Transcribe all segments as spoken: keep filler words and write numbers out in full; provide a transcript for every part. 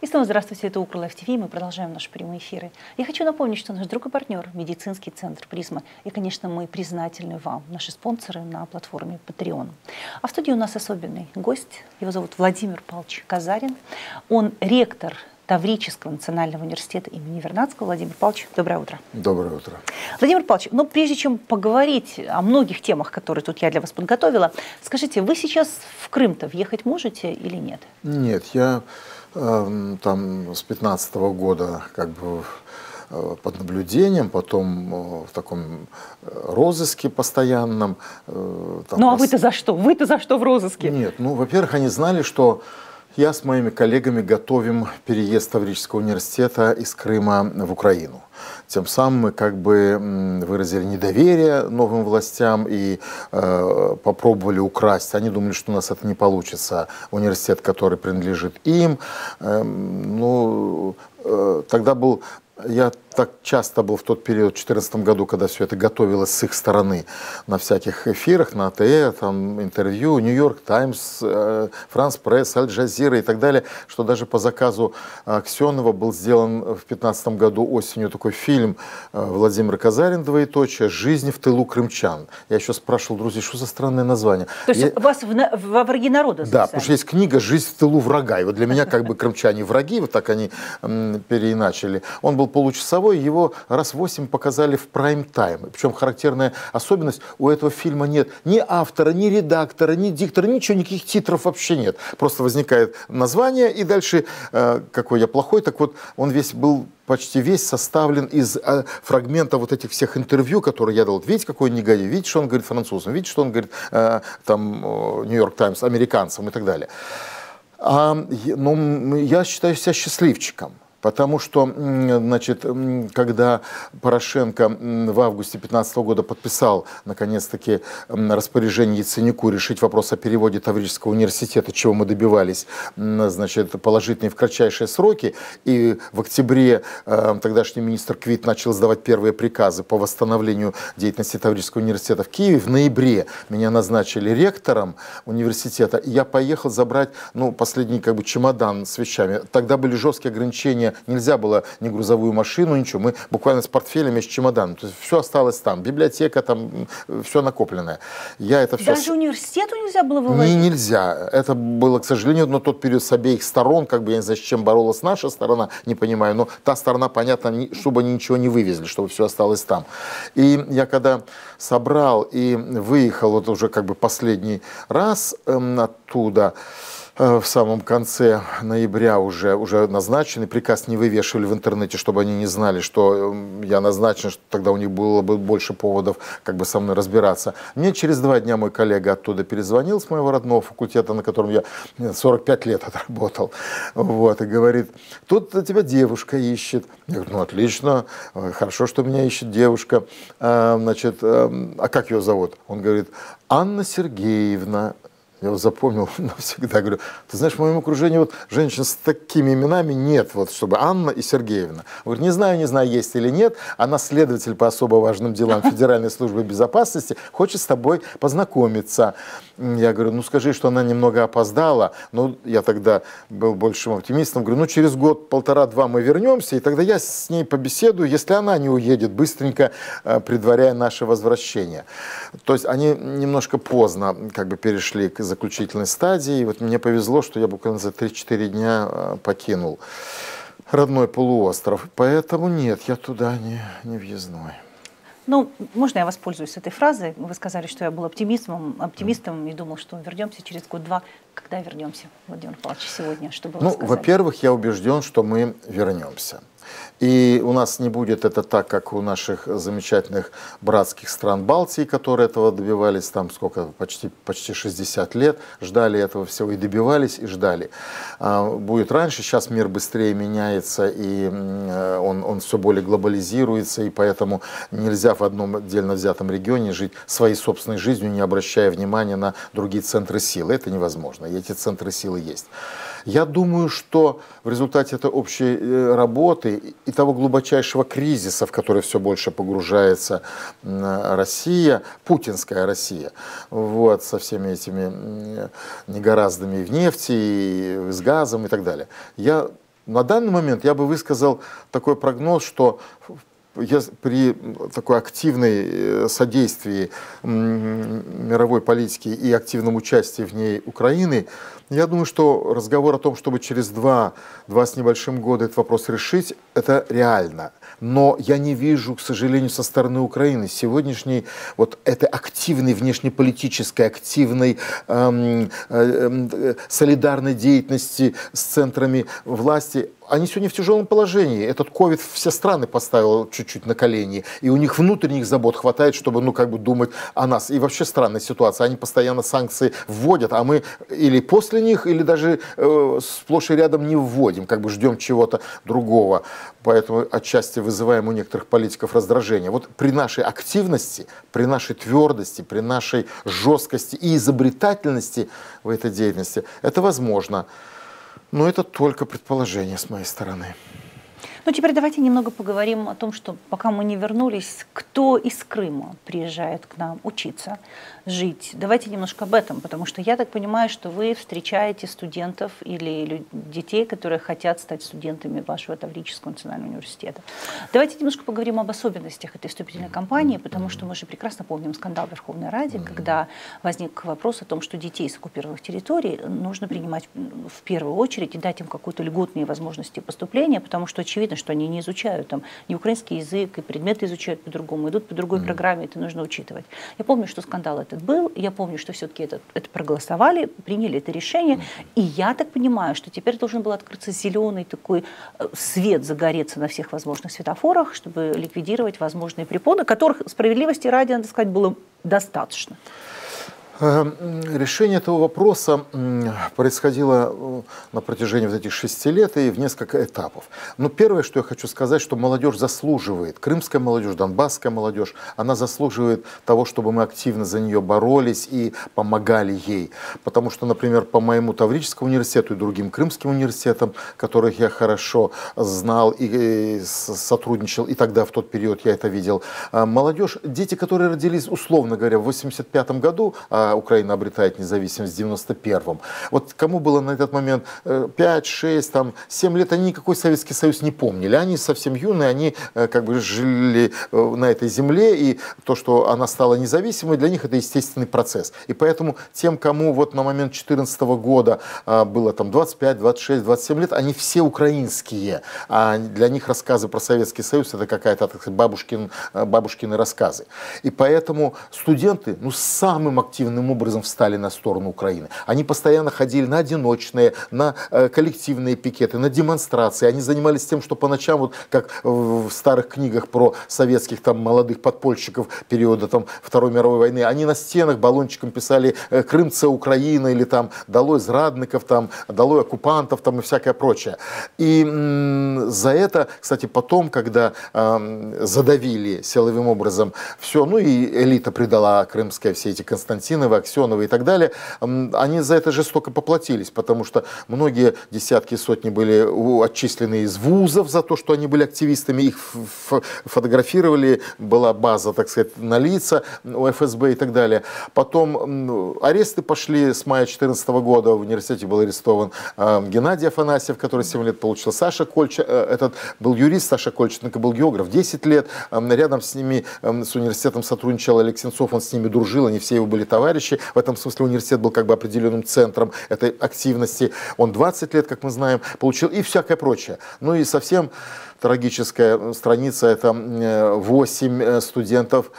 И снова здравствуйте, это Укр Лайв ТВ, мы продолжаем наши прямые эфиры. Я хочу напомнить, что наш друг и партнер – медицинский центр «Призма». И, конечно, мы признательны вам, наши спонсоры на платформе Patreon. А в студии у нас особенный гость, его зовут Владимир Павлович Казарин. Он ректор Таврического национального университета имени Вернадского. Владимир Павлович, доброе утро. Доброе утро. Владимир Павлович, ну прежде чем поговорить о многих темах, которые тут я для вас подготовила, скажите, вы сейчас в Крым-то въехать можете или нет? Нет, я э, там с пятнадцатого года как бы э, под наблюдением, потом э, в таком розыске постоянном. Э, там ну а раз... вы-то за что? Вы-то за что в розыске? Нет, ну, во-первых, они знали, что я с моими коллегами готовим переезд Таврического университета из Крыма в Украину. Тем самым мы как бы выразили недоверие новым властям и э, попробовали украсть. Они думали, что у нас это не получится. Университет, который принадлежит им. Э, ну, э, тогда был... Я так часто был в тот период, в две тысячи четырнадцатом году, когда все это готовилось с их стороны, на всяких эфирах, на АТЭ, там, интервью, Нью-Йорк Таймс, Франс Пресс, Аль Джазира и так далее, что даже по заказу Аксенова был сделан в две тысячи пятнадцатом году осенью такой фильм Владимира Казарин, двоеточие, «Жизнь в тылу крымчан». Я еще спрашивал друзей, что за странное название. То есть Я... вас в, в враги народа записали? Да, потому что есть книга «Жизнь в тылу врага». И вот для меня как бы крымчане враги, вот так они переиначили. Он был получасовой, его раз восемь показали в прайм-тайм. Причем характерная особенность, у этого фильма нет ни автора, ни редактора, ни диктора, ничего, никаких титров вообще нет. Просто возникает название, и дальше, э, какой я плохой, так вот, он весь был, почти весь составлен из э, фрагмента вот этих всех интервью, которые я дал. Вот видите, какой он негодяй, видите, что он говорит французам, видите, что он говорит э, там, Нью-Йорк Таймс, американцам и так далее. А, ну, я считаю себя счастливчиком. Потому что, значит, когда Порошенко в августе две тысячи пятнадцатого года подписал, наконец-таки, распоряжение Яценюку решить вопрос о переводе Таврического университета, чего мы добивались, значит, положительные в кратчайшие сроки, и в октябре тогдашний министр Квит начал сдавать первые приказы по восстановлению деятельности Таврического университета в Киеве, в ноябре меня назначили ректором университета, и я поехал забрать, ну, последний, как бы, чемодан с вещами. Тогда были жесткие ограничения. Нельзя было ни грузовую машину, ничего. Мы буквально с портфелями, с чемоданом. То есть все осталось там. Библиотека, там все накопленное. Я это все... Даже университету нельзя было вывозить? Не, нельзя. Это было, к сожалению, но тот период с обеих сторон, как бы я не знаю, с чем боролась наша сторона, не понимаю, но та сторона, понятно, чтобы они ничего не вывезли, чтобы все осталось там. И я когда собрал и выехал, вот уже как бы последний раз эм, оттуда, в самом конце ноября уже, уже назначенный, приказ не вывешивали в интернете, чтобы они не знали, что я назначен, что тогда у них было бы больше поводов как бы со мной разбираться. Мне через два дня мой коллега оттуда перезвонил с моего родного факультета, на котором я сорок пять лет отработал, вот, и говорит, тут тебя девушка ищет. Я говорю, ну отлично, хорошо, что меня ищет девушка. А, значит, а как ее зовут? Он говорит, Анна Сергеевна. Я его запомнил навсегда. Говорю, ты знаешь, в моем окружении вот женщин с такими именами нет, вот, чтобы Анна и Сергеевна. Говорю, не знаю, не знаю, есть или нет. Она следователь по особо важным делам Федеральной службы безопасности, хочет с тобой познакомиться. Я говорю, ну скажи, что она немного опоздала. Ну, я тогда был большим оптимистом. Говорю, ну через год, полтора-два мы вернемся, и тогда я с ней побеседую, если она не уедет, быстренько предваряя наше возвращение. То есть они немножко поздно как бы перешли к заключительной стадии. И вот мне повезло, что я буквально за три-четыре дня покинул родной полуостров. Поэтому нет, я туда не, не въездной. Ну, можно я воспользуюсь этой фразой? Вы сказали, что я был оптимистом, оптимистом и думал, что вернемся через год-два. Когда вернемся, Владимир Павлович, сегодня? Что было сказано? Ну, во-первых, я убежден, что мы вернемся. И у нас не будет это так, как у наших замечательных братских стран Балтии, которые этого добивались, там сколько, почти, почти шестьдесят лет, ждали этого всего и добивались, и ждали. Будет раньше, сейчас мир быстрее меняется, и он, он все более глобализируется, и поэтому нельзя в одном отдельно взятом регионе жить своей собственной жизнью, не обращая внимания на другие центры силы. Это невозможно, и эти центры силы есть. Я думаю, что в результате этой общей работы и того глубочайшего кризиса, в который все больше погружается Россия, путинская Россия, вот, со всеми этими негораздами в нефти, и с газом и так далее, я на данный момент я бы высказал такой прогноз, что при такой активной содействии мировой политики и активном участии в ней Украины, я думаю, что разговор о том, чтобы через два, два с небольшим года этот вопрос решить, это реально. Но я не вижу, к сожалению, со стороны Украины сегодняшней вот этой активной внешнеполитической, активной эм, э, солидарной деятельности с центрами власти. Они сегодня в тяжелом положении. Этот ковид все страны поставил чуть-чуть на колени. И у них внутренних забот хватает, чтобы, ну, как бы думать о нас. И вообще странная ситуация. Они постоянно санкции вводят, а мы или после них, или даже э, сплошь и рядом не вводим. Как бы ждем чего-то другого. Поэтому отчасти вызываем у некоторых политиков раздражение. Вот при нашей активности, при нашей твердости, при нашей жесткости и изобретательности в этой деятельности, это возможно. Но это только предположение с моей стороны. Ну, теперь давайте немного поговорим о том, что пока мы не вернулись, кто из Крыма приезжает к нам учиться, жить. Давайте немножко об этом, потому что я так понимаю, что вы встречаете студентов или детей, которые хотят стать студентами вашего Таврического национального университета. Давайте немножко поговорим об особенностях этой вступительной кампании, потому что мы же прекрасно помним скандал в Верховной Раде, когда возник вопрос о том, что детей с оккупированных территорий нужно принимать в первую очередь и дать им какие-то льготные возможности поступления, потому что очевидно, что они не изучают там и украинский язык, и предметы изучают по-другому, идут по другой mm-hmm. программе, это нужно учитывать. Я помню, что скандал этот был, я помню, что все-таки это, это проголосовали, приняли это решение, mm-hmm. и я так понимаю, что теперь должен был открыться зеленый такой свет, загореться на всех возможных светофорах, чтобы ликвидировать возможные препоны, которых, справедливости ради, надо сказать, было достаточно. Решение этого вопроса происходило на протяжении вот этих шести лет и в несколько этапов. Но первое, что я хочу сказать, что молодежь заслуживает, крымская молодежь, донбасская молодежь, она заслуживает того, чтобы мы активно за нее боролись и помогали ей. Потому что, например, по моему Таврическому университету и другим крымским университетам, которых я хорошо знал и сотрудничал, и тогда в тот период я это видел, молодежь, дети, которые родились, условно говоря, в восемьдесят пятом году, Украина обретает независимость в девяносто первом. Вот кому было на этот момент пять, шесть, там, семь лет, они никакой Советский Союз не помнили. Они совсем юные, они как бы жили на этой земле, и то, что она стала независимой, для них это естественный процесс. И поэтому тем, кому вот на момент две тысячи четырнадцатого года было там двадцать пять, двадцать шесть, двадцать семь лет, они все украинские. А для них рассказы про Советский Союз это какая-то, так сказать, бабушкин, бабушкины рассказы. И поэтому студенты, ну, самым активным образом встали на сторону Украины. Они постоянно ходили на одиночные, на э, коллективные пикеты, на демонстрации. Они занимались тем, что по ночам, вот как в старых книгах про советских там молодых подпольщиков периода там Второй мировой войны, они на стенах баллончиком писали э, «Крым це Украина» или там «Долой зрадников», там «Долой оккупантов» там и всякое прочее. И м, за это, кстати, потом, когда э, задавили силовым образом все, ну и элита предала крымская, все эти Константиновы, Аксеновы и так далее, они за это жестоко поплатились, потому что многие десятки, сотни были отчислены из вузов за то, что они были активистами, их фотографировали, была база, так сказать, на лица у эф эс бэ и так далее. Потом аресты пошли с мая две тысячи четырнадцатого года, в университете был арестован Геннадий Афанасьев, который семь лет получил, Саша Кольченко, этот был юрист, Саша Кольченко был географ, десять лет, рядом с ними, с университетом сотрудничал Олег Сенцов, он с ними дружил, они все его были товарищи. В этом смысле университет был как бы определенным центром этой активности. Он двадцать лет, как мы знаем, получил и всякое прочее. Ну и совсем трагическая страница — это восемь студентов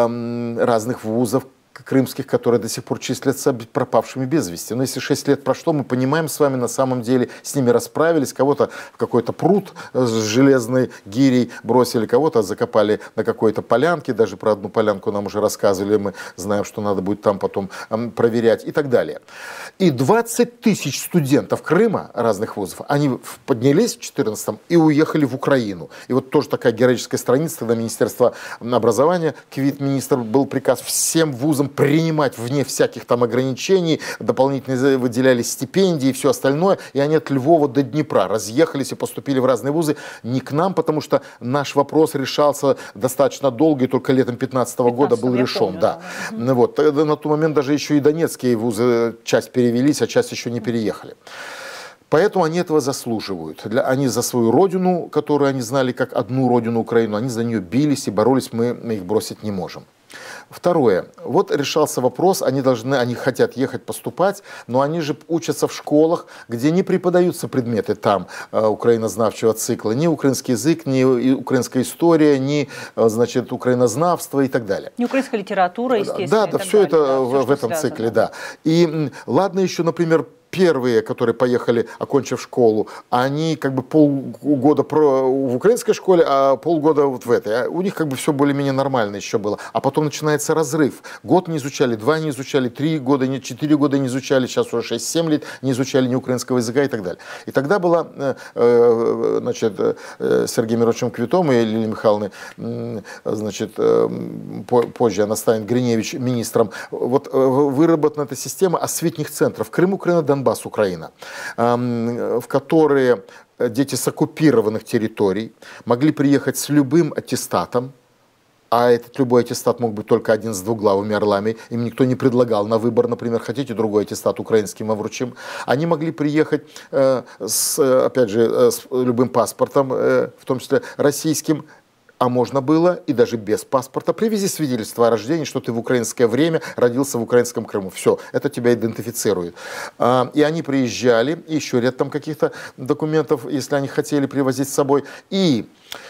разных вузов крымских, которые до сих пор числятся пропавшими без вести. Но если шесть лет прошло, мы понимаем с вами, на самом деле с ними расправились, кого-то в какой-то пруд с железной гирей бросили, кого-то закопали на какой-то полянке, даже про одну полянку нам уже рассказывали, мы знаем, что надо будет там потом проверять и так далее. И двадцать тысяч студентов Крыма разных вузов, они поднялись в четырнадцатом и уехали в Украину. И вот тоже такая героическая страница, когда Министерство образования, квит-министр, был приказ всем вузам принимать вне всяких там ограничений, дополнительно выделяли стипендии и все остальное, и они от Львова до Днепра разъехались и поступили в разные вузы, не к нам, потому что наш вопрос решался достаточно долго, и только летом две тысячи пятнадцатого года был решен. Помню, да. Да. Вот. На тот момент даже еще и донецкие вузы часть перевелись, а часть еще не переехали. Поэтому они этого заслуживают. Для, они за свою родину, которую они знали как одну родину Украину, они за нее бились и боролись, мы, мы их бросить не можем. Второе. Вот решался вопрос, они должны, они хотят ехать поступать, но они же учатся в школах, где не преподаются предметы там э, украинознавчего цикла, ни украинский язык, ни украинская история, ни, э, значит, украинознавство и так далее. Не украинская литература, естественно. Да, да, все далее, это да, в, все, в этом связано. цикле, да. И ладно еще, например, первые, которые поехали, окончив школу, они как бы полгода про, в украинской школе, а полгода вот в этой. У них как бы все более-менее нормально еще было. А потом начинается разрыв. Год не изучали, два не изучали, три года, не, четыре года не изучали, сейчас уже шесть-семь лет не изучали ни украинского языка и так далее. И тогда была, э, значит, Сергеем Мироновичем Квитом и Лилией Михайловной, значит, позже она станет Гриневич министром, вот выработана эта система осветних центров Крым, Украина, Донбасс. Донбасс, Украина, в которые дети с оккупированных территорий могли приехать с любым аттестатом, а этот любой аттестат мог быть только один с двуглавыми орлами, им никто не предлагал на выбор, например, хотите другой аттестат украинский, мы вручим. Они могли приехать, с, опять же, с любым паспортом, в том числе российским, а можно было и даже без паспорта. Привези свидетельство о рождении, что ты в украинское время родился в украинском Крыму. Все, это тебя идентифицирует. И они приезжали, еще ряд там каких-то документов, если они хотели привозить с собой. И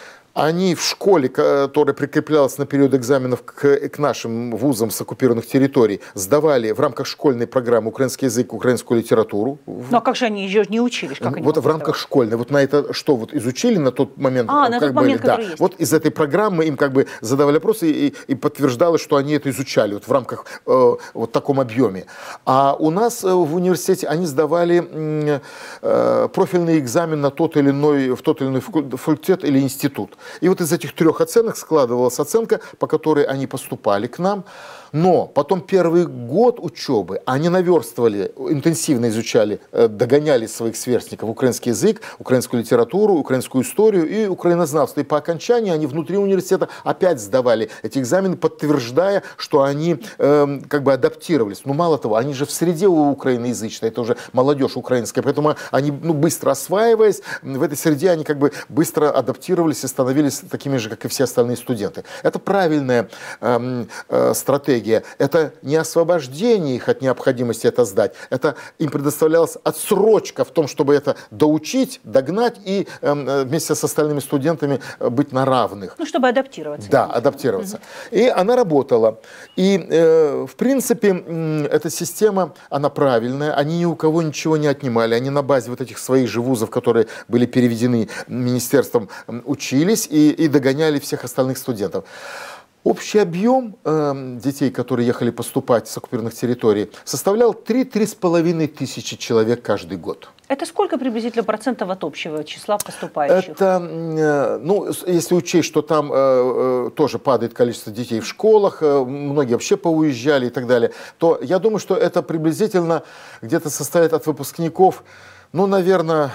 они в школе, которая прикреплялась на период экзаменов к, к нашим вузам с оккупированных территорий, сдавали в рамках школьной программы украинский язык, украинскую литературу. Ну а как же они ее не учились? Как они вот в рамках сдавать? Школьной. Вот на это что вот изучили на тот момент? А, на как тот момент, были, да. Есть. Вот из этой программы им как бы задавали вопросы и, и подтверждалось, что они это изучали вот в рамках э, вот таком объеме. А у нас э, в университете они сдавали э, профильный экзамен на тот или иной, в тот или иной факультет или институт. И вот из этих трех оценок складывалась оценка, по которой они поступали к нам. Но потом первый год учебы они наверстывали, интенсивно изучали, догоняли своих сверстников украинский язык, украинскую литературу, украинскую историю и украинознавство. И по окончании они внутри университета опять сдавали эти экзамены, подтверждая, что они э, как бы адаптировались. Ну мало того, они же в среде украиноязычной, это уже молодежь украинская, поэтому они ну, быстро осваиваясь, в этой среде они как бы быстро адаптировались и становились такими же, как и все остальные студенты. Это правильная э, э, стратегия. Это не освобождение их от необходимости это сдать, это им предоставлялась отсрочка в том, чтобы это доучить, догнать и э, вместе с остальными студентами быть на равных. Ну, чтобы адаптироваться. Да, адаптироваться. Угу. И она работала. И, э, в принципе, э, эта система, она правильная, они ни у кого ничего не отнимали, они на базе вот этих своих же вузов, которые были переведены министерством, учились и, и догоняли всех остальных студентов. Общий объем э, детей, которые ехали поступать с оккупированных территорий, составлял три-три с половиной тысячи человек каждый год. Это сколько приблизительно процентов от общего числа поступающих? Это, э, ну, если учесть, что там э, э, тоже падает количество детей в школах, э, многие вообще поуезжали и так далее, то я думаю, что это приблизительно где-то составит от выпускников, ну, наверное,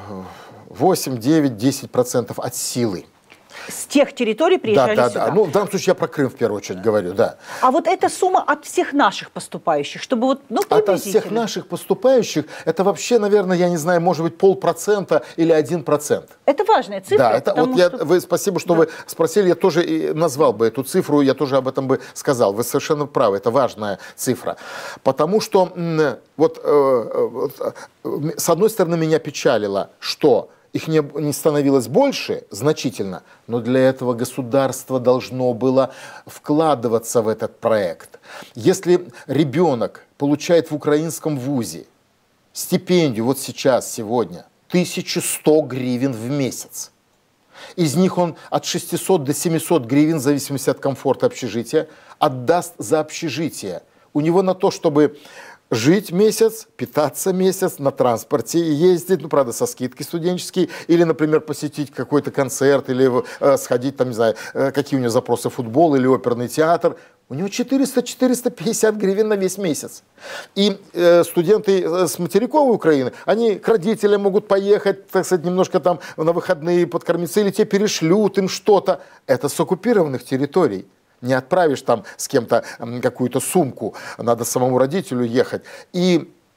восемь, девять, десять процентов от силы. С тех территорий приезжали да, да, сюда? Да, ну в данном случае я про Крым в первую очередь говорю, да. А вот эта сумма от всех наших поступающих, чтобы вот, ну, приблизительно. От всех наших поступающих, это вообще, наверное, я не знаю, может быть полпроцента или один процент. Это важная цифра. Да, это вот я, что... вы, спасибо, что да. вы спросили, я тоже и назвал бы эту цифру, я тоже об этом бы сказал. Вы совершенно правы, это важная цифра. Потому что, вот, э, вот с одной стороны, меня печалило, что их не, не становилось больше, значительно, но для этого государство должно было вкладываться в этот проект. Если ребенок получает в украинском вузе стипендию, вот сейчас, сегодня, тысячу сто гривен в месяц, из них он от шестисот до семисот гривен, в зависимости от комфорта общежития, отдаст за общежитие. У него на то, чтобы жить месяц, питаться месяц, на транспорте ездить, ну, правда, со скидкой студенческие, или, например, посетить какой-то концерт, или э, сходить, там, не знаю, э, какие у него запросы, футбол или оперный театр. У него четыреста — четыреста пятьдесят гривен на весь месяц. И э, студенты с материковой Украины, они к родителям могут поехать, так сказать, немножко там на выходные подкормиться, или те перешлют им что-то. Это с оккупированных территорий. Не отправишь там с кем-то какую-то сумку, надо самому родителю ехать. И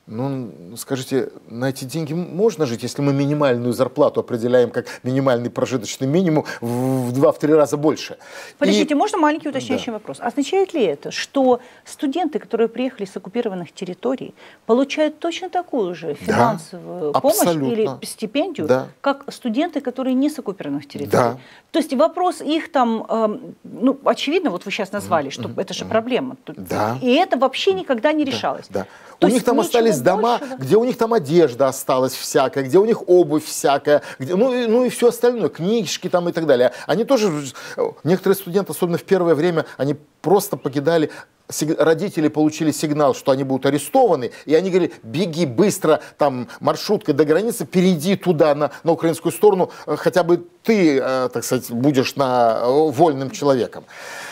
Ну, скажите, на эти деньги можно жить, если мы минимальную зарплату определяем как минимальный прожиточный минимум в два-три раза больше? Подождите, и... можно маленький уточняющий да. вопрос? Означает ли это, что студенты, которые приехали с оккупированных территорий, получают точно такую же финансовую да, помощь абсолютно. Или стипендию, да. как студенты, которые не с оккупированных территорий? Да. То есть вопрос их там, э, ну, очевидно, вот вы сейчас назвали, что mm-hmm. это же проблема. Да. И это вообще никогда не решалось. Да. Да. У них там остались дома, большего. Где у них там одежда осталась всякая, где у них обувь всякая, где, ну, и, ну и все остальное, книжки там и так далее. Они тоже, некоторые студенты, особенно в первое время, они просто покидали, родители получили сигнал, что они будут арестованы, и они говорили, беги быстро там маршруткой до границы, перейди туда, на, на украинскую сторону, хотя бы ты, так сказать, будешь на, вольным человеком.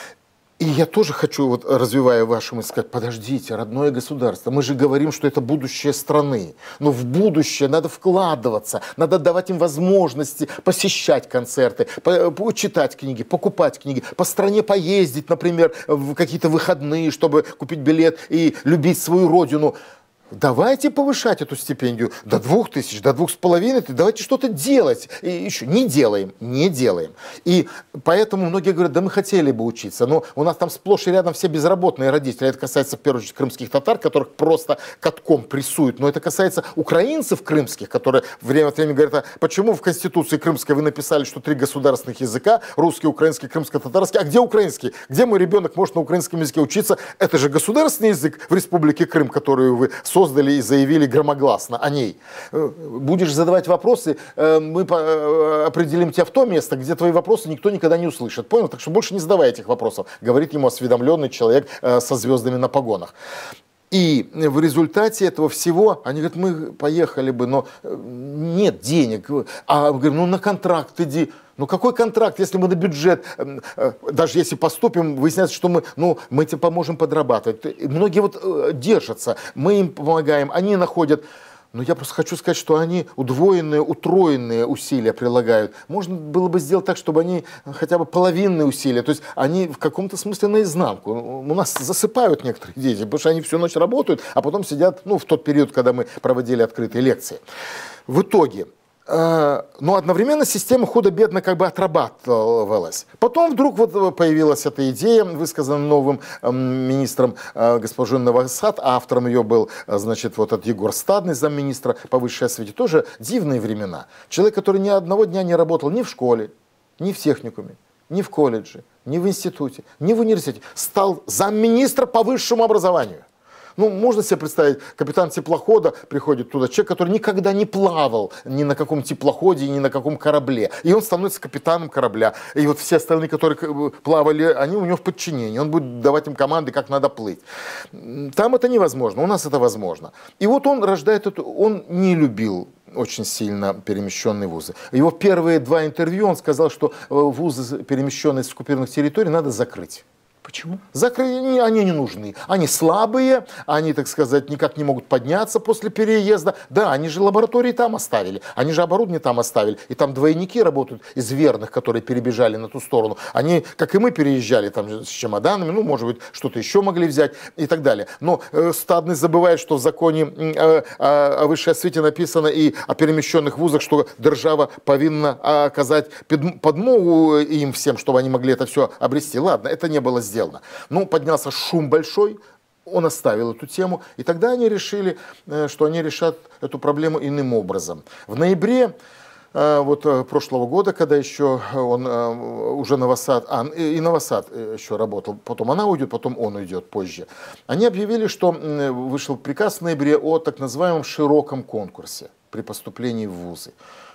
И я тоже хочу, вот, развивая вашу мысль, сказать, подождите, родное государство, мы же говорим, что это будущее страны, но в будущее надо вкладываться, надо давать им возможности посещать концерты, читать книги, покупать книги, по стране поездить, например, в какие-то выходные, чтобы купить билет и любить свою родину. Давайте повышать эту стипендию до двух тысяч, до двух с половиной, давайте что-то делать. И еще не делаем, не делаем. И поэтому многие говорят, да мы хотели бы учиться, но у нас там сплошь и рядом все безработные родители. Это касается, в первую очередь, крымских татар, которых просто катком прессуют. Но это касается украинцев крымских, которые время от времени говорят, а почему в Конституции крымской вы написали, что три государственных языка, русский, украинский, крымско-татарский, а где украинский? Где мой ребенок может на украинском языке учиться? Это же государственный язык в Республике Крым, которую вы создали. Создали и заявили громогласно о ней. Будешь задавать вопросы, мы определим тебя в то место, где твои вопросы никто никогда не услышит. Понял? Так что больше не задавай этих вопросов, говорит ему осведомленный человек со звездами на погонах. И в результате этого всего, они говорят, мы поехали бы, но нет денег. А говорим, ну на контракт иди. Ну какой контракт, если мы на бюджет, даже если поступим, выясняется, что мы, ну, мы тебе поможем подрабатывать. Многие вот держатся, мы им помогаем, они находят. Но я просто хочу сказать, что они удвоенные, утроенные усилия прилагают. Можно было бы сделать так, чтобы они хотя бы половинные усилия, то есть они в каком-то смысле наизнанку. У нас засыпают некоторые дети, потому что они всю ночь работают, а потом сидят, ну, в тот период, когда мы проводили открытые лекции. В итоге... Но одновременно система худо-бедно как бы отрабатывалась. Потом вдруг вот появилась эта идея, высказанная новым министром госпожой Новосад, автором ее был, значит, вот этот Егор Стадный, замминистра по высшей освете. Тоже дивные времена. Человек, который ни одного дня не работал ни в школе, ни в техникуме, ни в колледже, ни в институте, ни в университете, стал замминистра по высшему образованию. Ну, можно себе представить, капитан теплохода приходит туда, человек, который никогда не плавал ни на каком теплоходе, ни на каком корабле. И он становится капитаном корабля. И вот все остальные, которые плавали, они у него в подчинении. Он будет давать им команды, как надо плыть. Там это невозможно, у нас это возможно. И вот он рождает эту... Он не любил очень сильно перемещенные вузы. Его первые два интервью он сказал, что вузы, перемещенные с оккупированных территорий, надо закрыть. Почему? Закры... Они не нужны. Они слабые, они, так сказать, никак не могут подняться после переезда. Да, они же лаборатории там оставили, они же оборудование там оставили. И там двойники работают из верных, которые перебежали на ту сторону. Они, как и мы, переезжали там с чемоданами, ну, может быть, что-то еще могли взять и так далее. Но э, Стадный забывает, что в законе э, о, о высшей освете написано и о перемещенных вузах, что держава повинна оказать подмогу им всем, чтобы они могли это все обрести. Ладно, это не было сделано. Сделано. Ну, поднялся шум большой, он оставил эту тему, и тогда они решили, что они решат эту проблему иным образом. В ноябре вот, прошлого года, когда еще он уже Новосад, а, и Новосад еще работал, потом она уйдет, потом он уйдет позже, они объявили, что вышел приказ в ноябре о так называемом широком конкурсе при поступлении в вузы.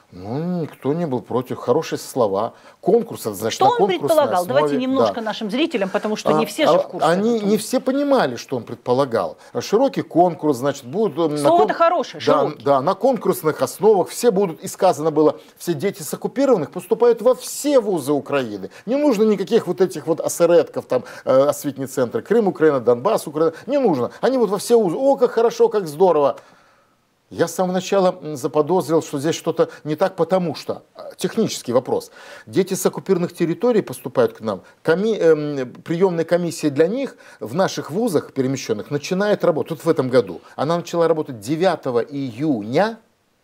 Ну, никто не был против. Хорошие слова. Конкурс, это значит, что на он конкурсной предполагал? основе. Давайте немножко да. нашим зрителям, потому что а, не все же в курсе. Они не все понимали, что он предполагал. Широкий конкурс, значит, будут... Слово-то хорошее, широкий. Да, да, на конкурсных основах все будут, и сказано было, все дети с оккупированных поступают во все вузы Украины. Не нужно никаких вот этих вот осередков, там, осветные центры, Крым, Украина, Донбасс, Украина. Не нужно. Они вот во все вузы. О, как хорошо, как здорово. Я с самого начала заподозрил, что здесь что-то не так, потому что, технический вопрос, дети с оккупированных территорий поступают к нам, коми, э, приемная комиссия для них в наших вузах перемещенных начинает работать, тут в этом году, она начала работать девятого июня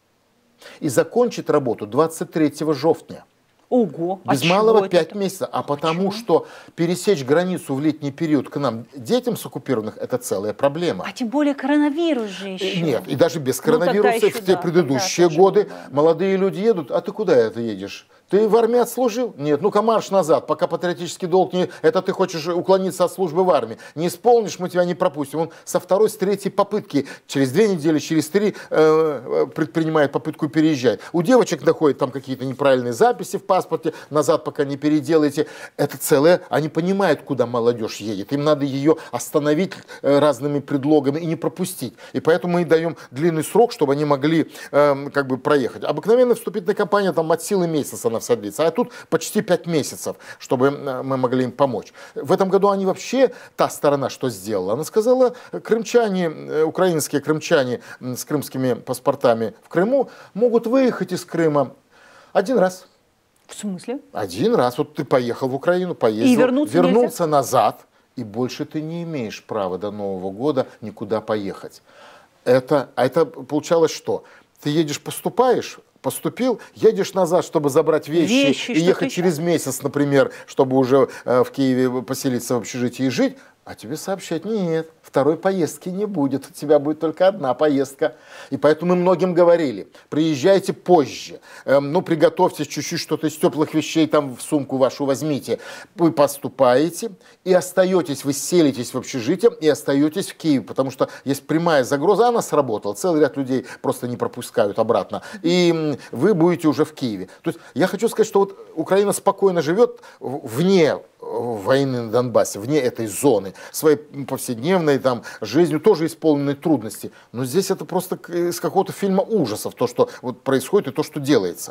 и закончит работу двадцать третьего жовтня. Ого, Без а малого пять это? месяцев. А потому Почему? что пересечь границу в летний период к нам, детям с оккупированных, это целая проблема. А тем более коронавирус же еще. Нет, и даже без Ну, тогда коронавируса еще, в те да, предыдущие тогда годы тоже было. молодые люди едут. А ты куда это едешь? Ты в армии отслужил? Нет, ну-ка марш назад, пока патриотический долг не... Это ты хочешь уклониться от службы в армии. Не исполнишь, мы тебя не пропустим. Он со второй, с третьей попытки, через две недели, через три э, предпринимает попытку переезжать. У девочек находят там какие-то неправильные записи в паспорте, назад пока не переделаете. Это целое, они понимают, куда молодежь едет. Им надо ее остановить э, разными предлогами и не пропустить. И поэтому мы даем длинный срок, чтобы они могли э, как бы проехать. Обыкновенная вступительная кампания там от силы месяца она вся длится, а тут почти пять месяцев, чтобы мы могли им помочь. В этом году они вообще, та сторона, что сделала, она сказала, крымчане, украинские крымчане с крымскими паспортами в Крыму могут выехать из Крыма один раз. В смысле? Один раз. Вот ты поехал в Украину, поездил, И вернуться вернулся назад, и больше ты не имеешь права до Нового года никуда поехать. Это, а это получалось что? Ты едешь, поступаешь, поступил, едешь назад, чтобы забрать вещи, Вещи, и ехать еще? через месяц, например, чтобы уже э, в Киеве поселиться в общежитии и жить, а тебе сообщают, нет, второй поездки не будет, у тебя будет только одна поездка. И поэтому мы многим говорили, приезжайте позже, эм, ну приготовьте чуть-чуть что-то из теплых вещей, там в сумку вашу возьмите. Вы поступаете и остаетесь, вы селитесь в общежитие и остаетесь в Киеве, потому что есть прямая загроза, она сработала, целый ряд людей просто не пропускают обратно, и м, вы будете уже в Киеве. То есть я хочу сказать, что вот Украина спокойно живет вне войны на Донбассе, вне этой зоны, своей повседневной там жизнью, тоже исполненной трудностей. Но здесь это просто из какого-то фильма ужасов, то, что вот происходит и то, что делается.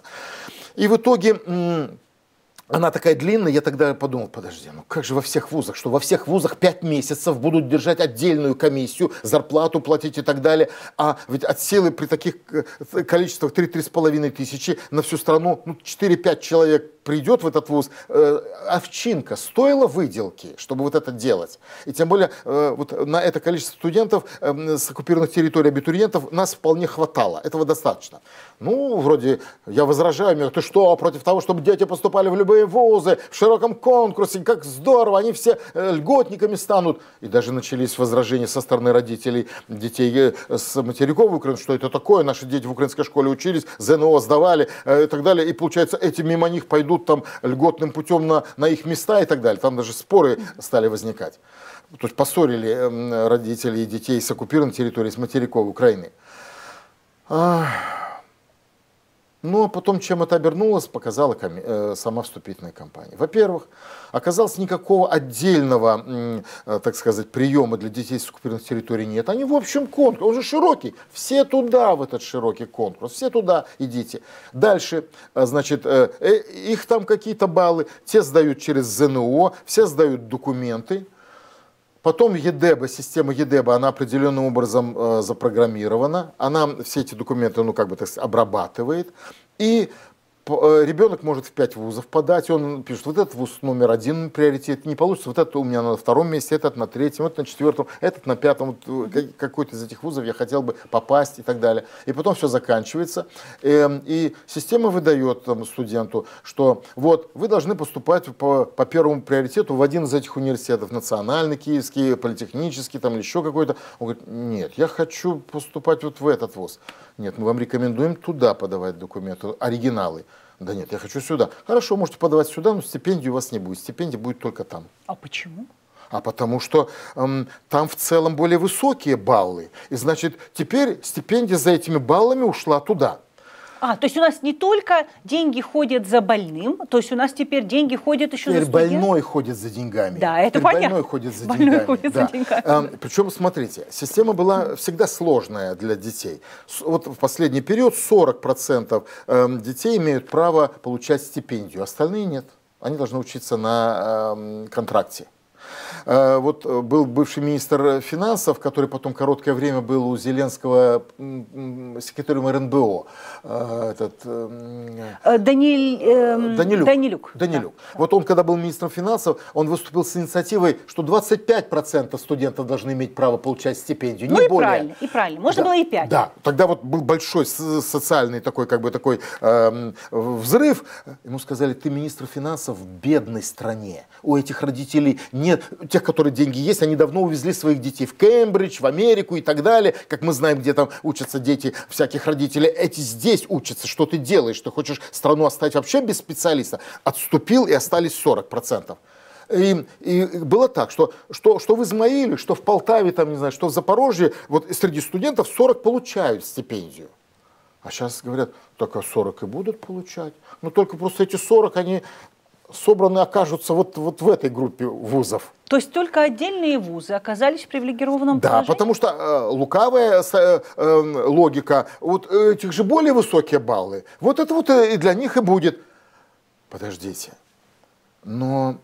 И в итоге она такая длинная, я тогда подумал, подожди, ну как же во всех вузах, что во всех вузах пять месяцев будут держать отдельную комиссию, зарплату платить и так далее, а ведь от силы при таких количествах три-три с половиной тысячи на всю страну, ну четыре-пять человек придет в этот вуз, э, овчинка, стоила выделки, чтобы вот это делать. И тем более э, вот на это количество студентов э, с оккупированных территорий, абитуриентов, нас вполне хватало, этого достаточно. Ну, вроде, я возражаю, мне, ты что, против того, чтобы дети поступали в любые вузы, в широком конкурсе, как здорово, они все э, льготниками станут. И даже начались возражения со стороны родителей детей э, с материковой Украины, что это такое, наши дети в украинской школе учились, ЗНО сдавали э, и так далее, и получается, эти мимо них пойдут там льготным путем на, на их места и так далее. Там даже споры стали возникать. То есть поссорили э, родители и детей с оккупированной территории, с материковой Украины. А... Ну, а потом, чем это обернулось, показала коми- э, сама вступительная кампания. Во-первых, оказалось, никакого отдельного, э, так сказать, приема для детей с оккупированных территорий нет. Они в общем конкурс, он же широкий. Все туда, в этот широкий конкурс, все туда идите. Дальше, э, значит, э, э, их там какие-то баллы, те сдают через ЗНО, все сдают документы. Потом ЕДЭБа, система ЕДЭБа, она определенным образом э, запрограммирована, она все эти документы, ну, как бы, так сказать, обрабатывает, и э, ребенок может в пять вузов подать, он пишет, вот этот вуз номер один приоритет, не получится, вот это у меня на втором месте, этот на третьем, этот на четвертом, этот на пятом, вот, какой-то из этих вузов я хотел бы попасть и так далее. И потом все заканчивается, э, и система выдает там, студенту, что вот вы должны поступать по, по первому приоритету в один из этих университетов, национальный, киевский, политехнический, там или еще какой-то. Он говорит, нет, я хочу поступать вот в этот вуз. Нет, мы вам рекомендуем туда подавать документы, оригиналы. Да нет, я хочу сюда. Хорошо, можете подавать сюда, но стипендии у вас не будет. Стипендия будет только там. А почему? А потому что эм, там в целом более высокие баллы. И значит, теперь стипендия за этими баллами ушла туда. А, то есть у нас не только деньги ходят за больным, то есть у нас теперь деньги ходят еще теперь за студентов? Больной ходит за деньгами. Да, это теперь понятно. Больной ходит за Больной деньгами. ходит да. за деньгами. Эм, причем, смотрите, система была всегда сложная для детей. С, вот в последний период сорок процентов эм, детей имеют право получать стипендию, остальные нет. Они должны учиться на эм, контракте. э, вот был бывший министр финансов, который потом короткое время был у Зеленского секретарем эр эн бэ о. Э, этот, э, Даниль, э, Данилюк. Данилюк. Данилюк. Да. Вот он, когда был министром финансов, он выступил с инициативой, что двадцать пять процентов студентов должны иметь право получать стипендию, ну не и более. Правильно, и правильно. Можно да, было и пять. Да, тогда вот был большой социальный такой, как бы такой э, взрыв. Ему сказали, ты министр финансов в бедной стране. У этих родителей нет, тех, которые деньги есть, они давно увезли своих детей в Кембридж, в Америку и так далее. Как мы знаем, где там учатся дети всяких родителей. Эти здесь учатся. Что ты делаешь? Ты хочешь страну оставить вообще без специалиста? Отступил, и остались сорок процентов. И, и было так, что, что, что в Измаиле, что в Полтаве, там, не знаю, что в Запорожье, вот среди студентов сорок получают стипендию. А сейчас говорят, только сорок и будут получать. Но только просто эти сорок, они собраны окажутся вот, вот в этой группе вузов. То есть только отдельные вузы оказались в привилегированном да, положении? Да, потому что э, лукавая э, э, логика, вот этих же более высокие баллы, вот это вот и для них и будет. Подождите, но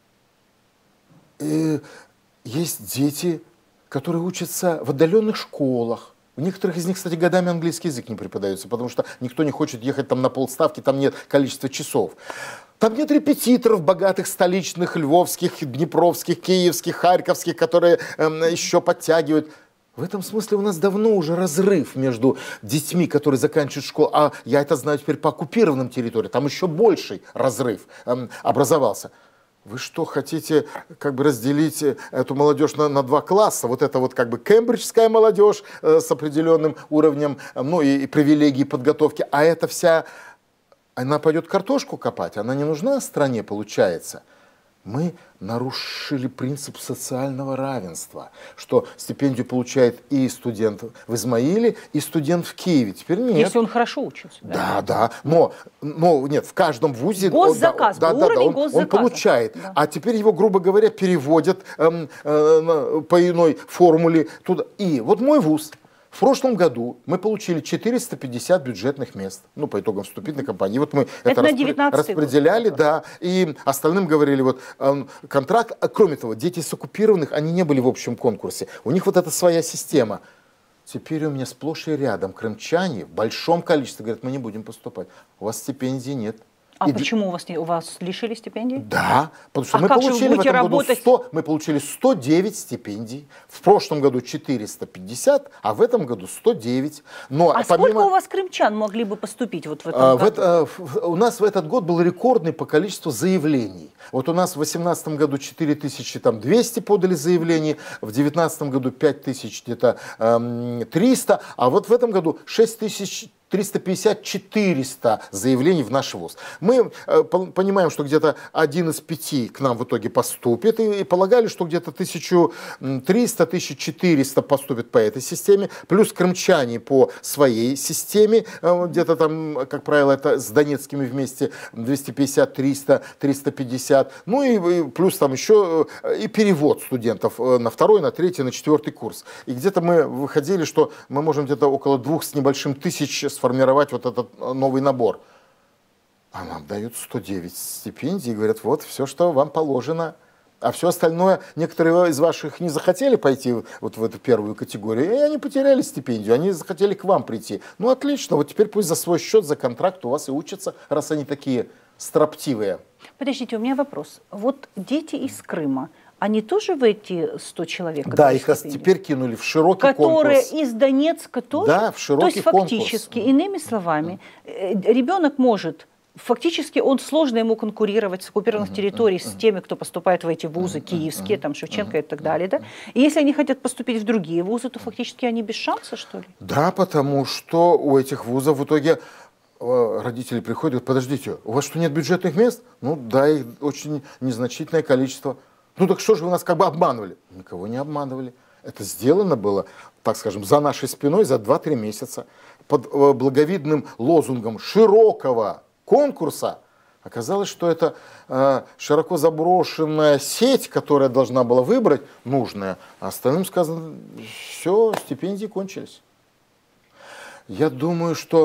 э, есть дети, которые учатся в отдаленных школах. У некоторых из них, кстати, годами английский язык не преподается, потому что никто не хочет ехать там на полставки, там нет количества часов. Там нет репетиторов богатых, столичных, львовских, днепровских, киевских, харьковских, которые э, еще подтягивают. В этом смысле у нас давно уже разрыв между детьми, которые заканчивают школу, а я это знаю теперь по оккупированным территориям, там еще больший разрыв э, образовался. Вы что, хотите как бы разделить эту молодежь на, на два класса? Вот это вот как бы кембриджская молодежь э, с определенным уровнем, э, ну и, и привилегий подготовки, а это вся, она пойдет картошку копать, она не нужна стране, получается. Мы нарушили принцип социального равенства, что стипендию получает и студент в Измаиле, и студент в Киеве. Теперь нет. Если он хорошо учится. Да, да, да. Но, но нет, в каждом вузе госзаказ, он, да, да, да, он, он получает. Да. А теперь его, грубо говоря, переводят эм, э, по иной формуле туда. И вот мой вуз. В прошлом году мы получили четыреста пятьдесят бюджетных мест, ну, по итогам вступительной кампании. Вот мы это, это распри- распределяли, год. Да, и остальным говорили, вот, э, контракт, а, кроме того, дети с оккупированных, они не были в общем конкурсе, у них вот эта своя система. Теперь у меня сплошь и рядом крымчане в большом количестве говорят, мы не будем поступать, у вас стипендий нет. А и... почему у вас, у вас лишили стипендий? Да, потому что а мы получили в этом работать? году сто, мы получили сто девять стипендий, в прошлом году четыреста пятьдесят, а в этом году сто девять. Но а помимо... сколько у вас крымчан могли бы поступить вот в этом а, году? В это, у нас в этот год был рекордный по количеству заявлений. Вот у нас в две тысячи восемнадцатом году четыре тысячи двести подали заявлений, в две тысячи девятнадцатом году пять тысяч где-то эм, триста, а вот в этом году шесть тысяч триста пятьдесят четыреста заявлений в наш вуз. Мы э, понимаем, что где-то один из пяти к нам в итоге поступит, и, и полагали, что где-то тысяча триста — тысяча четыреста поступит по этой системе, плюс крымчане по своей системе, э, где-то там, как правило, это с донецкими вместе двести пятьдесят — триста, триста пятьдесят, ну и, и плюс там еще э, и перевод студентов э, на второй, на третий, на четвертый курс. И где-то мы выходили, что мы можем где-то около двух с небольшим тысяч сформировать вот этот новый набор. А нам дают сто девять стипендий и говорят, вот все, что вам положено. А все остальное, некоторые из ваших не захотели пойти вот в эту первую категорию, и они потеряли стипендию, они захотели к вам прийти. Ну отлично, вот теперь пусть за свой счет, за контракт у вас и учатся, раз они такие строптивые. Подождите, у меня вопрос. Вот дети из Крыма, они тоже в эти сто человек? Да, их теперь кинули в широкий которые конкурс. Которые из Донецка тоже? Да, в широкий конкурс. То есть фактически, конкурс. Иными словами, ребенок может, фактически он сложно ему конкурировать с оккупированных uh-huh, территорий, uh-huh. с теми, кто поступает в эти вузы, uh-huh, киевские, uh-huh, там Шевченко uh-huh, и так далее. Да? И если они хотят поступить в другие вузы, то фактически они без шанса, что ли? Да, потому что у этих вузов в итоге родители приходят и говорят, подождите, у вас что, нет бюджетных мест? Ну да, их очень незначительное количество. Ну так что же вы нас как бы обманывали? Никого не обманывали. Это сделано было, так скажем, за нашей спиной за два-три месяца. Под благовидным лозунгом широкого конкурса. Оказалось, что это э, широко заброшенная сеть, которая должна была выбрать нужная. А остальным сказано, все, стипендии кончились. Я думаю, что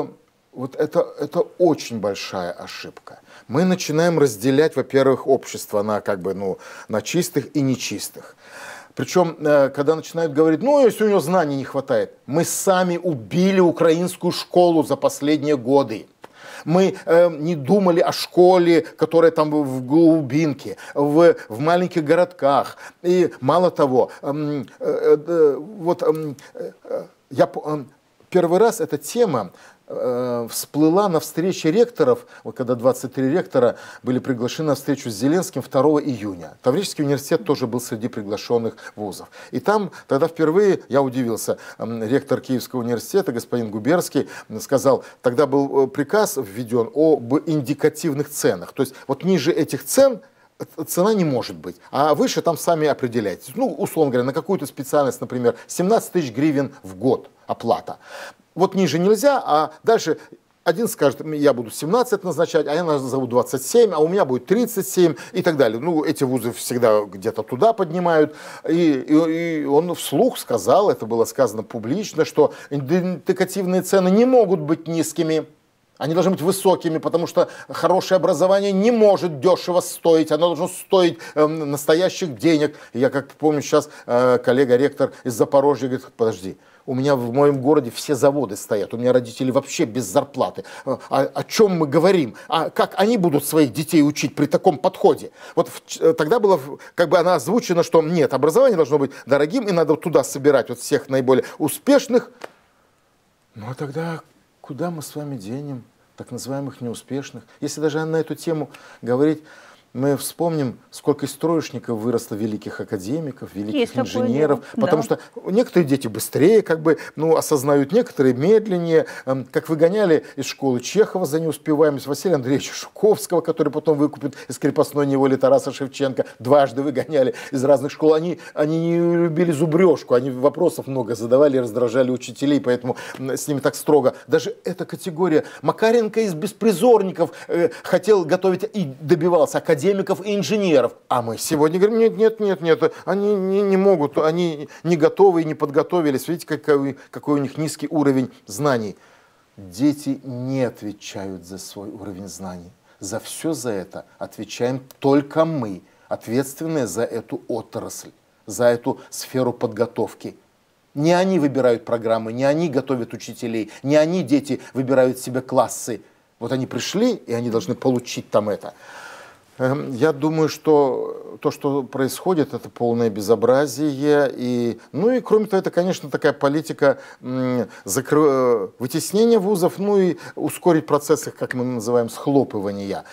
Вот это, это очень большая ошибка. Мы начинаем разделять, во-первых, общество на, как бы, ну, на чистых и нечистых. Причем, когда начинают говорить, ну, если у него знаний не хватает, мы сами убили украинскую школу за последние годы. Мы э, не думали о школе, которая там в глубинке, в, в маленьких городках. И мало того, э, э, э, вот э, э, я э, первый раз эта тема всплыла на встрече ректоров, вот когда двадцать три ректора были приглашены на встречу с Зеленским второго июня. Таврический университет тоже был среди приглашенных вузов. И там тогда впервые, я удивился, ректор Киевского университета, господин Губерский, сказал, тогда был приказ введен об индикативных ценах. То есть вот ниже этих цен цена не может быть, а выше там сами определяйтесь. Ну, условно говоря, на какую-то специальность, например, семнадцать тысяч гривен в год оплата. Вот ниже нельзя, а дальше один скажет, я буду семнадцать назначать, а я назову двадцать семь, а у меня будет тридцать семь и так далее. Ну, эти вузы всегда где-то туда поднимают. И, и, и он вслух сказал, это было сказано публично, что индикативные цены не могут быть низкими. Они должны быть высокими, потому что хорошее образование не может дешево стоить, оно должно стоить э, настоящих денег. И я как помню, сейчас э, коллега-ректор из Запорожья говорит, подожди, у меня в моем городе все заводы стоят, у меня родители вообще без зарплаты. О, о чем мы говорим? А как они будут своих детей учить при таком подходе? Вот в, тогда было, как бы она озвучена, что нет, образование должно быть дорогим, и надо туда собирать вот всех наиболее успешных. Ну а тогда куда мы с вами денем так называемых неуспешных? Если даже на эту тему говорить, мы вспомним, сколько из троечников выросло великих академиков, великих Есть инженеров, потому да. что некоторые дети быстрее как бы, ну, осознают, некоторые медленнее. Как выгоняли из школы Чехова за неуспеваемость, Василия Андреевича Жуковского, который потом выкупит из крепостной неволи Тараса Шевченко, дважды выгоняли из разных школ. Они, они не любили зубрежку, они вопросов много задавали, раздражали учителей, поэтому с ними так строго. Даже эта категория. Макаренко из беспризорников э, хотел готовить и добивался академии. академиков и инженеров. А мы сегодня говорим, нет, нет, нет, нет, они не, не могут, они не готовы и не подготовились. Видите, какой, какой у них низкий уровень знаний. Дети не отвечают за свой уровень знаний. За все за это отвечаем только мы, ответственные за эту отрасль, за эту сферу подготовки. Не они выбирают программы, не они готовят учителей, не они, дети, выбирают себе классы. Вот они пришли, и они должны получить там это. Я думаю, что то, что происходит, это полное безобразие. И, ну и кроме того, это, конечно, такая политика закры... вытеснения вузов, ну и ускорить процессы, как мы называем, схлопывания.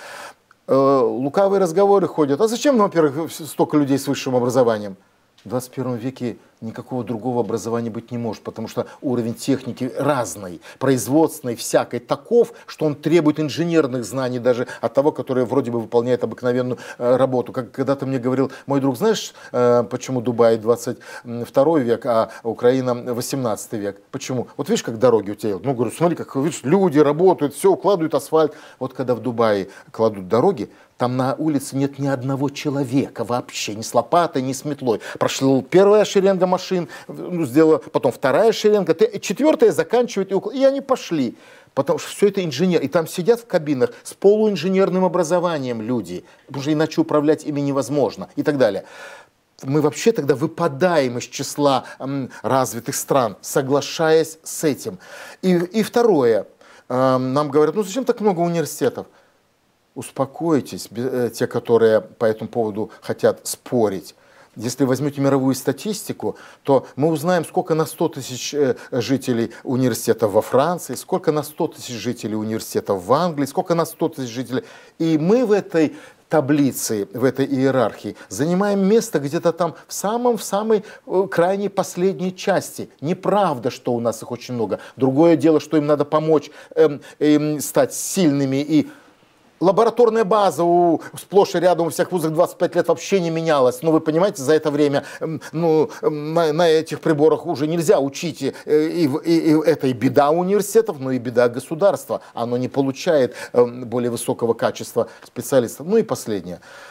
Лукавые разговоры ходят. А зачем, ну, во-первых, столько людей с высшим образованием? В двадцать первом веке никакого другого образования быть не может, потому что уровень техники разный, производственный, всякой, таков, что он требует инженерных знаний даже от того, который вроде бы выполняет обыкновенную э, работу. Как когда-то мне говорил мой друг, знаешь, э, почему Дубай двадцать второй век, а Украина восемнадцатый век? Почему? Вот видишь, как дороги у тебя, ну, говорю, смотри, как видишь, люди работают, все, укладывают асфальт. Вот когда в Дубае кладут дороги, там на улице нет ни одного человека вообще, ни с лопатой, ни с метлой. Прошла первая шеренга машин, ну, сделала, потом вторая шеренга, четвертая заканчивает, и, и они пошли. Потому что все это инженер. И там сидят в кабинах с полуинженерным образованием люди, потому что иначе управлять ими невозможно и так далее. Мы вообще тогда выпадаем из числа м, развитых стран, соглашаясь с этим. И, и второе, э, нам говорят, ну зачем так много университетов? Успокойтесь, те, которые по этому поводу хотят спорить. Если возьмете мировую статистику, то мы узнаем, сколько на сто тысяч жителей университетов во Франции, сколько на сто тысяч жителей университетов в Англии, сколько на сто тысяч жителей. И мы в этой таблице, в этой иерархии занимаем место где-то там в самом, в самой крайней последней части. Неправда, что у нас их очень много. Другое дело, что им надо помочь эм, эм, стать сильными и лабораторная база у, сплошь и рядом у всех вузах двадцать пять лет вообще не менялась. Но вы понимаете, за это время ну, на, на этих приборах уже нельзя учить. И, и, и, и это и беда университетов, но и беда государства. Оно не получает более высокого качества специалистов. Ну и последнее.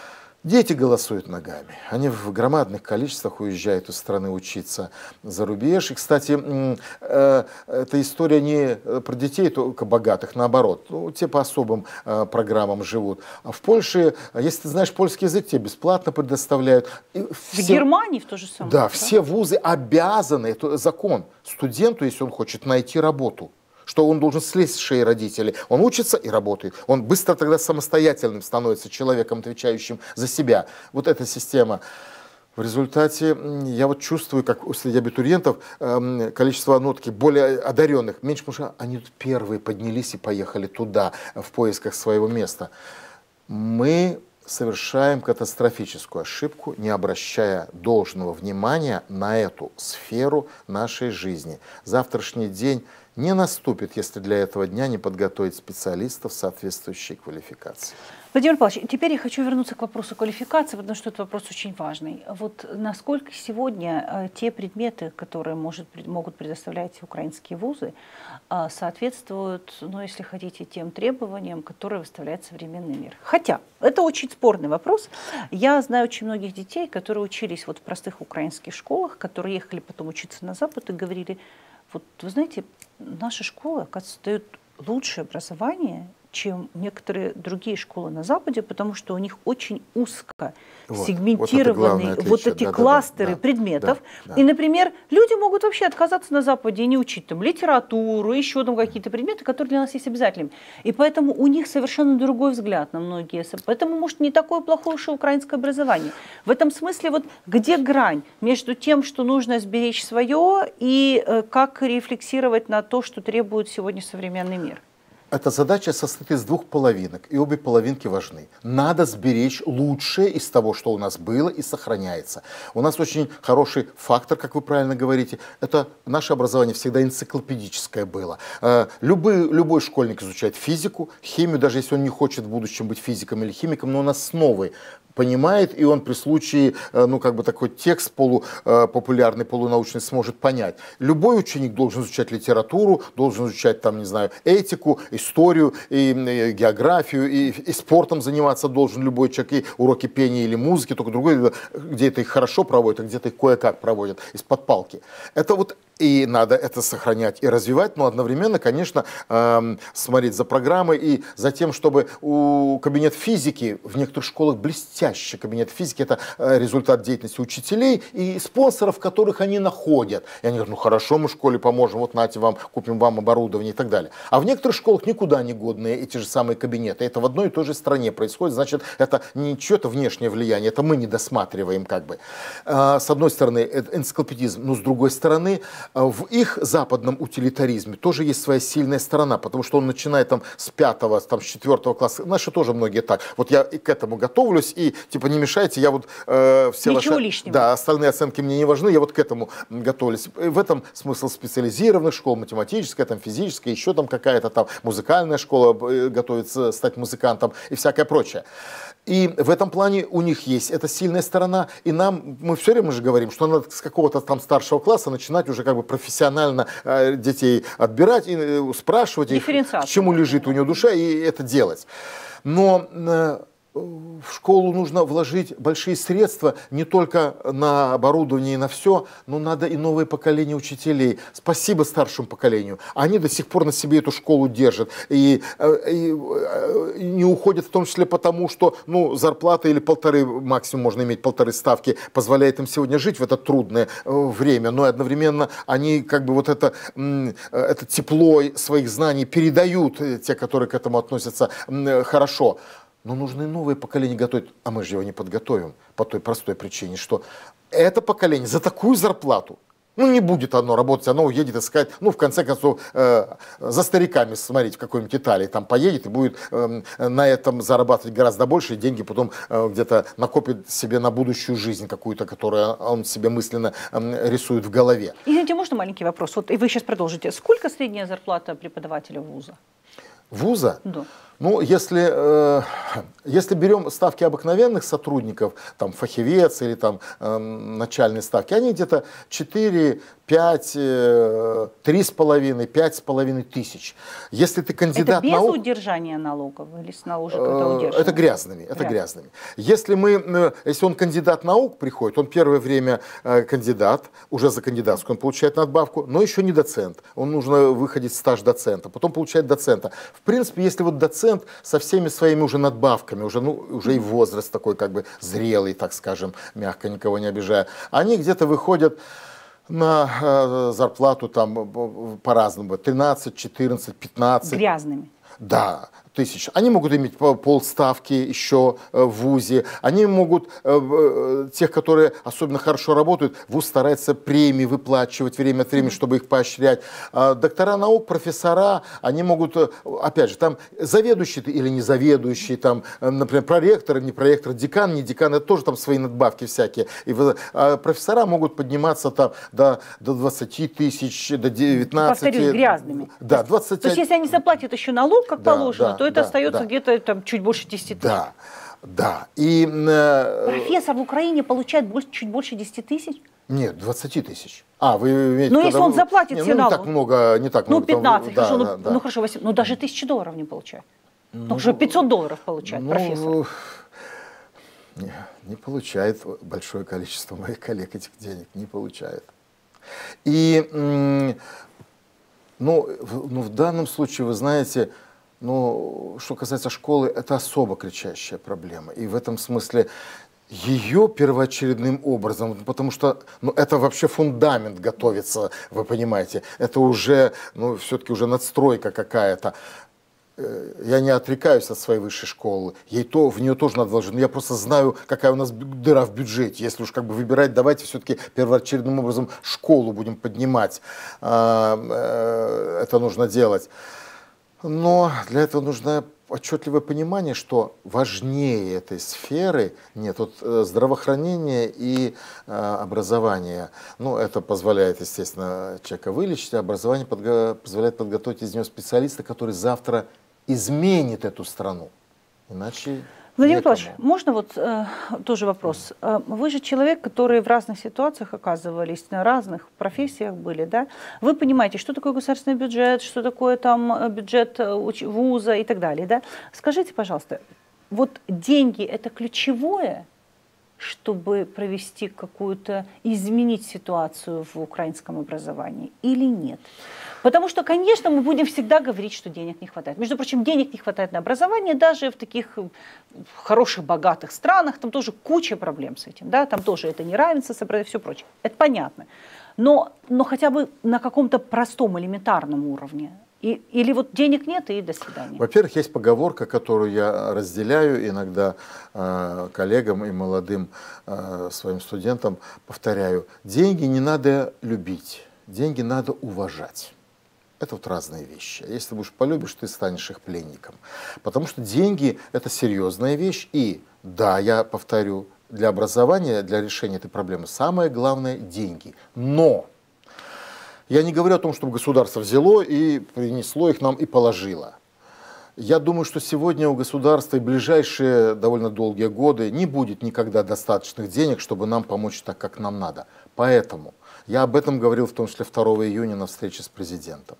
Дети голосуют ногами. Они в громадных количествах уезжают из страны учиться за рубеж. И, кстати, э, эта история не про детей только богатых, наоборот. Ну, те по особым э, программам живут. А в Польше, если ты знаешь польский язык, тебе бесплатно предоставляют. И в все, Германии в то же самое. Да, да, все вузы обязаны, это закон, студенту, если он хочет найти работу, что он должен слезть с шеи родителей. Он учится и работает. Он быстро тогда самостоятельным становится человеком, отвечающим за себя. Вот эта система. В результате я вот чувствую, как среди абитуриентов э, количество ну, таких более одаренных меньше, потому что они первые поднялись и поехали туда в поисках своего места. Мы совершаем катастрофическую ошибку, не обращая должного внимания на эту сферу нашей жизни. Завтрашний день не наступит, если для этого дня не подготовить специалистов соответствующей квалификации. Владимир Павлович, теперь я хочу вернуться к вопросу квалификации, потому что этот вопрос очень важный. Вот насколько сегодня те предметы, которые может, могут предоставлять украинские вузы, соответствуют, ну, если хотите, тем требованиям, которые выставляет современный мир? Хотя, это очень спорный вопрос. Я знаю очень многих детей, которые учились вот в простых украинских школах, которые ехали потом учиться на Запад и говорили: вот вы знаете, наши школы, оказывается, дают лучшее образование, чем некоторые другие школы на Западе, потому что у них очень узко вот, сегментированы вот, вот эти да, кластеры да, да, предметов. Да, да. И, например, люди могут вообще отказаться на Западе и не учить там литературу, еще там какие-то предметы, которые для нас есть обязательными. И поэтому у них совершенно другой взгляд на многие. Поэтому, может, не такое плохое уж и украинское образование. В этом смысле, вот где грань между тем, что нужно сберечь свое, и э, как рефлексировать на то, что требует сегодня современный мир? Эта задача состоит из двух половинок, и обе половинки важны. Надо сберечь лучшее из того, что у нас было и сохраняется. У нас очень хороший фактор, как вы правильно говорите, это наше образование всегда энциклопедическое было. Любой, любой школьник изучает физику, химию, даже если он не хочет в будущем быть физиком или химиком, но он основы понимает, и он при случае, ну, как бы такой текст полупопулярный, полунаучный сможет понять. Любой ученик должен изучать литературу, должен изучать, там, не знаю, этику, историю, и, и географию, и, и спортом заниматься должен любой человек, и уроки пения или музыки, только другой, где-то их хорошо проводят, а где-то их кое-как проводят из-под палки. Это вот и надо это сохранять и развивать, но одновременно, конечно, эм, смотреть за программой и за тем, чтобы у кабинет физики в некоторых школах блестящий кабинет физики, это э, результат деятельности учителей и спонсоров, которых они находят. И они говорят: ну хорошо, мы в школе поможем, вот нате вам, купим вам оборудование и так далее. А в некоторых школах никуда не годные эти же самые кабинеты. Это в одной и той же стране происходит, значит, это не чье-то внешнее влияние, это мы не досматриваем как бы. Э, с одной стороны, это энциклопедизм, но с другой стороны, в их западном утилитаризме тоже есть своя сильная сторона, потому что он начинает там с пятого, там, с четвертого класса. Наши тоже многие так. Вот я и к этому готовлюсь, и типа не мешайте, я вот э, все Ничего ваши, лишнего. Да, остальные оценки мне не важны, я вот к этому готовлюсь. И в этом смысл специализированных школ, математическая, там, физическая, еще там какая-то там музыкальная школа готовится стать музыкантом и всякое прочее. И в этом плане у них есть эта сильная сторона, и нам, мы все время же говорим, что надо с какого-то там старшего класса начинать уже как бы профессионально э, детей отбирать и э, спрашивать их, к чему лежит у него душа, и это делать. Но э, в школу нужно вложить большие средства не только на оборудование и на все, но надо и новое поколение учителей. Спасибо старшему поколению. Они до сих пор на себе эту школу держат. И, и, и не уходят в том числе потому, что ну, зарплата или полторы, максимум можно иметь полторы ставки, позволяет им сегодня жить в это трудное время. Но одновременно они как бы вот это, это тепло своих знаний передают, те, которые к этому относятся хорошо. Но нужно и новое поколение готовить, а мы же его не подготовим по той простой причине, что это поколение за такую зарплату, ну не будет оно работать, оно уедет искать, ну в конце концов, э, за стариками смотреть в какой-нибудь Италии, там поедет и будет э, на этом зарабатывать гораздо больше, и деньги потом э, где-то накопит себе на будущую жизнь какую-то, которую он себе мысленно э, рисует в голове. Извините, можно маленький вопрос? Вот и вы сейчас продолжите. Сколько средняя зарплата преподавателя вуза? вуза? Да. Ну, если, э, если берем ставки обыкновенных сотрудников, там, фахивец или там, э, начальные ставки, они где-то четыре, пять, три с половиной, пять с половиной тысяч. Если ты кандидат это без наук, удержания налогов или с налогом это удерживание? Это грязными, это грязными. Если, мы, если он кандидат наук приходит, он первое время кандидат, уже за кандидатскую он получает надбавку, но еще не доцент. Он нужно выходить в стаж доцента, потом получает доцента. В принципе, если вот доцент со всеми своими уже надбавками, уже, ну, уже и возраст такой как бы зрелый, так скажем, мягко, никого не обижая, они где-то выходят на э, зарплату там по-разному, тринадцать, четырнадцать, пятнадцать. Грязными. Да, тысяч. Они могут иметь полставки еще в вузе. Они могут, тех, которые особенно хорошо работают, вуз старается премии выплачивать время от времени, чтобы их поощрять. Доктора наук, профессора, они могут, опять же, там заведующий или не заведующий, там, например, проректор, не проректор, декан, не декан, это тоже там свои надбавки всякие. И профессора могут подниматься там до, до двадцати тысяч, до девятнадцати. Повторюсь, грязными. Да, двадцать. То есть, если они заплатят еще налог, как да, положено, да, то это да, остается да. где-то там чуть больше десяти тысяч. Да, да. И, э, профессор в Украине получает больше, чуть больше десяти тысяч? Нет, двадцати тысяч. А, вы имеете... Ну, если он заплатит не, все ну, не налоги. так много, не так ну, много. пятнадцать, там, хорошо, да, ну, да, да. ну хорошо, восемь, ну даже тысячи долларов не получает. Ну, Ну, уже пятьсот долларов получает ну, профессор. Не, не получает большое количество моих коллег этих денег, не получает. И, ну, в, ну, в данном случае, вы знаете, ну, что касается школы, это особо кричащая проблема. И в этом смысле ее первоочередным образом, потому что ну, это вообще фундамент готовится, вы понимаете, это уже, ну, все-таки уже надстройка какая-то. Я не отрекаюсь от своей высшей школы, ей то, в нее тоже надо вложить, но я просто знаю, какая у нас дыра в бюджете. Если уж как бы выбирать, давайте все-таки первоочередным образом школу будем поднимать, это нужно делать. Но для этого нужно отчетливое понимание, что важнее этой сферы нет, вот здравоохранение и э, образование. Ну, это позволяет, естественно, человека вылечить, а образование подго позволяет подготовить из него специалиста, который завтра изменит эту страну. Иначе... Владимир Павлович, можно вот э, тоже вопрос? Вы же человек, который в разных ситуациях оказывались, на разных профессиях были, да? Вы понимаете, что такое государственный бюджет, что такое там бюджет вуза и так далее, да? Скажите, пожалуйста, вот деньги – это ключевое, чтобы провести какую-то, изменить ситуацию в украинском образовании или нет? Потому что, конечно, мы будем всегда говорить, что денег не хватает. Между прочим, денег не хватает на образование даже в таких хороших, богатых странах. Там тоже куча проблем с этим. Да? Там тоже это неравенство, и все прочее. Это понятно. Но, но хотя бы на каком-то простом, элементарном уровне. И, или вот денег нет, и до свидания. Во-первых, есть поговорка, которую я разделяю иногда э, коллегам и молодым э, своим студентам, повторяю. Деньги не надо любить, деньги надо уважать. Это вот разные вещи. Если будешь полюбишь, ты станешь их пленником. Потому что деньги – это серьезная вещь. И да, я повторю, для образования, для решения этой проблемы самое главное – деньги. Но я не говорю о том, чтобы государство взяло и принесло их нам и положило. Я думаю, что сегодня у государства и ближайшие довольно долгие годы не будет никогда достаточных денег, чтобы нам помочь так, как нам надо. Поэтому я об этом говорил в том числе второго июня на встрече с президентом.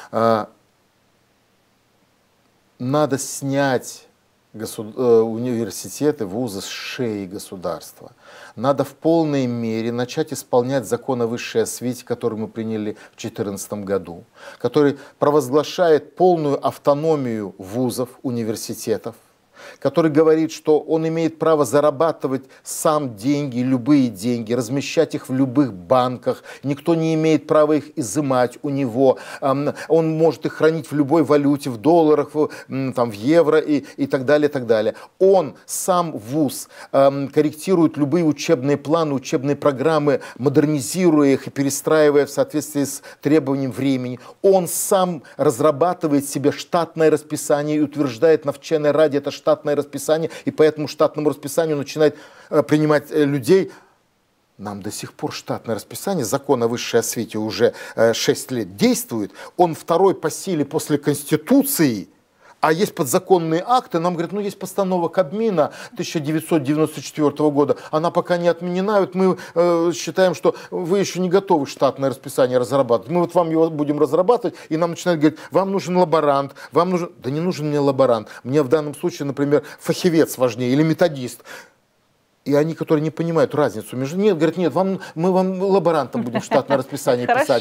Надо снять университеты, вузы с шеи государства. Надо в полной мере начать исполнять закон о высшей освите, который мы приняли в две тысячи четырнадцатом году, который провозглашает полную автономию вузов, университетов, который говорит, что он имеет право зарабатывать сам деньги, любые деньги, размещать их в любых банках, никто не имеет права их изымать у него, он может их хранить в любой валюте, в долларах, там, в евро и, и так далее, и так далее. Он, сам вуз, корректирует любые учебные планы, учебные программы, модернизируя их и перестраивая в соответствии с требованием времени. Он сам разрабатывает себе штатное расписание и утверждает на вченой раде это штатное расписание, и по этому штатному расписанию начинает э, принимать э, людей. Нам до сих пор штатное расписание, закон о высшей освите уже э, шесть лет действует. Он второй по силе после Конституции, А есть подзаконные акты, нам говорят, ну есть постанова Кабмина тысяча девятьсот девяносто четвёртого года, она пока не отменена, вот мы э, считаем, что вы еще не готовы штатное расписание разрабатывать, мы вот вам его будем разрабатывать, и нам начинают говорить, вам нужен лаборант, вам нужен, да не нужен мне лаборант, мне в данном случае, например, фахивец важнее или методист. И они, которые не понимают разницу между... Нет, говорят, нет, вам, мы вам лаборантом будем штатное расписание писать.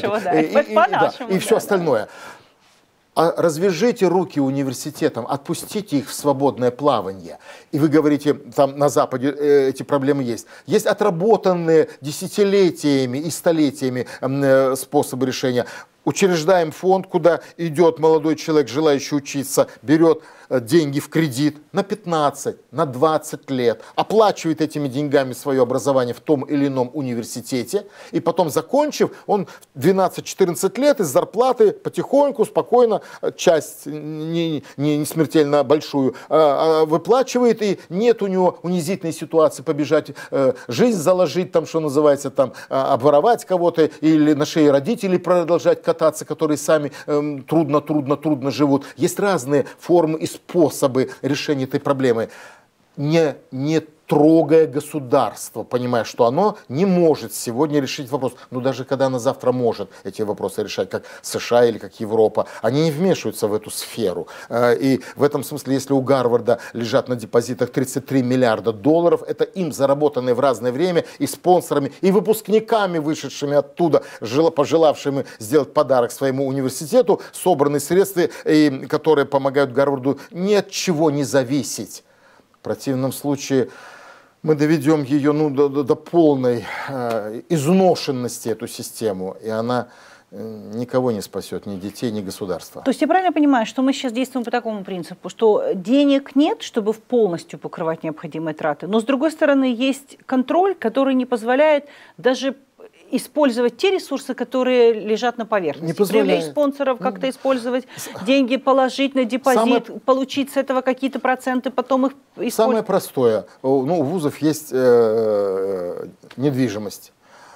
И все остальное. А развяжите руки университетам, отпустите их в свободное плавание. И вы говорите, там на Западе э, эти проблемы есть. Есть отработанные десятилетиями и столетиями э, способы решения. Учреждаем фонд, куда идет молодой человек, желающий учиться, берет деньги в кредит на пятнадцать, на двадцать лет, оплачивает этими деньгами свое образование в том или ином университете, и потом, закончив, он двенадцать-четырнадцать лет из зарплаты потихоньку, спокойно, часть не, не, не смертельно большую, выплачивает, и нет у него унизительной ситуации побежать, жизнь заложить, там, что называется, там, обворовать кого-то, или на шее родителей продолжать кататься, которые сами трудно-трудно-трудно живут. Есть разные формы и способы решения этой проблемы, не, не трогая государство, понимая, что оно не может сегодня решить вопрос. Но даже когда оно завтра может эти вопросы решать, как США или как Европа, они не вмешиваются в эту сферу. И в этом смысле, если у Гарварда лежат на депозитах тридцать три миллиарда долларов, это им заработанные в разное время и спонсорами, и выпускниками, вышедшими оттуда, пожелавшими сделать подарок своему университету, собранные средства, которые помогают Гарварду ни от чего не зависеть. В противном случае мы доведем ее ну, до, до, до полной э, изношенности, эту систему, и она э, никого не спасет, ни детей, ни государства. То есть я правильно понимаю, что мы сейчас действуем по такому принципу, что денег нет, чтобы полностью покрывать необходимые траты, но с другой стороны есть контроль, который не позволяет даже использовать те ресурсы, которые лежат на поверхности. Привлечь спонсоров, как-то использовать, деньги положить на депозит, Самое... получить с этого какие-то проценты, потом их использовать. Самое простое. Ну, у вузов есть э, недвижимость.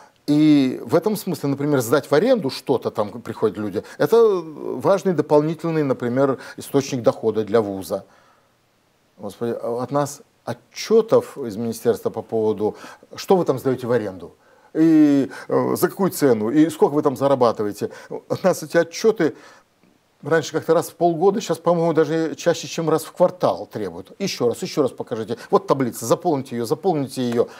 И в этом смысле, например, сдать в аренду что-то, там приходят люди, это важный дополнительный, например, источник дохода для вуза. Господи, от нас отчетов из министерства по поводу, что вы там сдаете в аренду, и э, за какую цену, и сколько вы там зарабатываете. От нас эти отчеты раньше как-то раз в полгода, сейчас, по-моему, даже чаще, чем раз в квартал требуют. Еще раз, еще раз покажите. Вот таблица, заполните ее, заполните ее.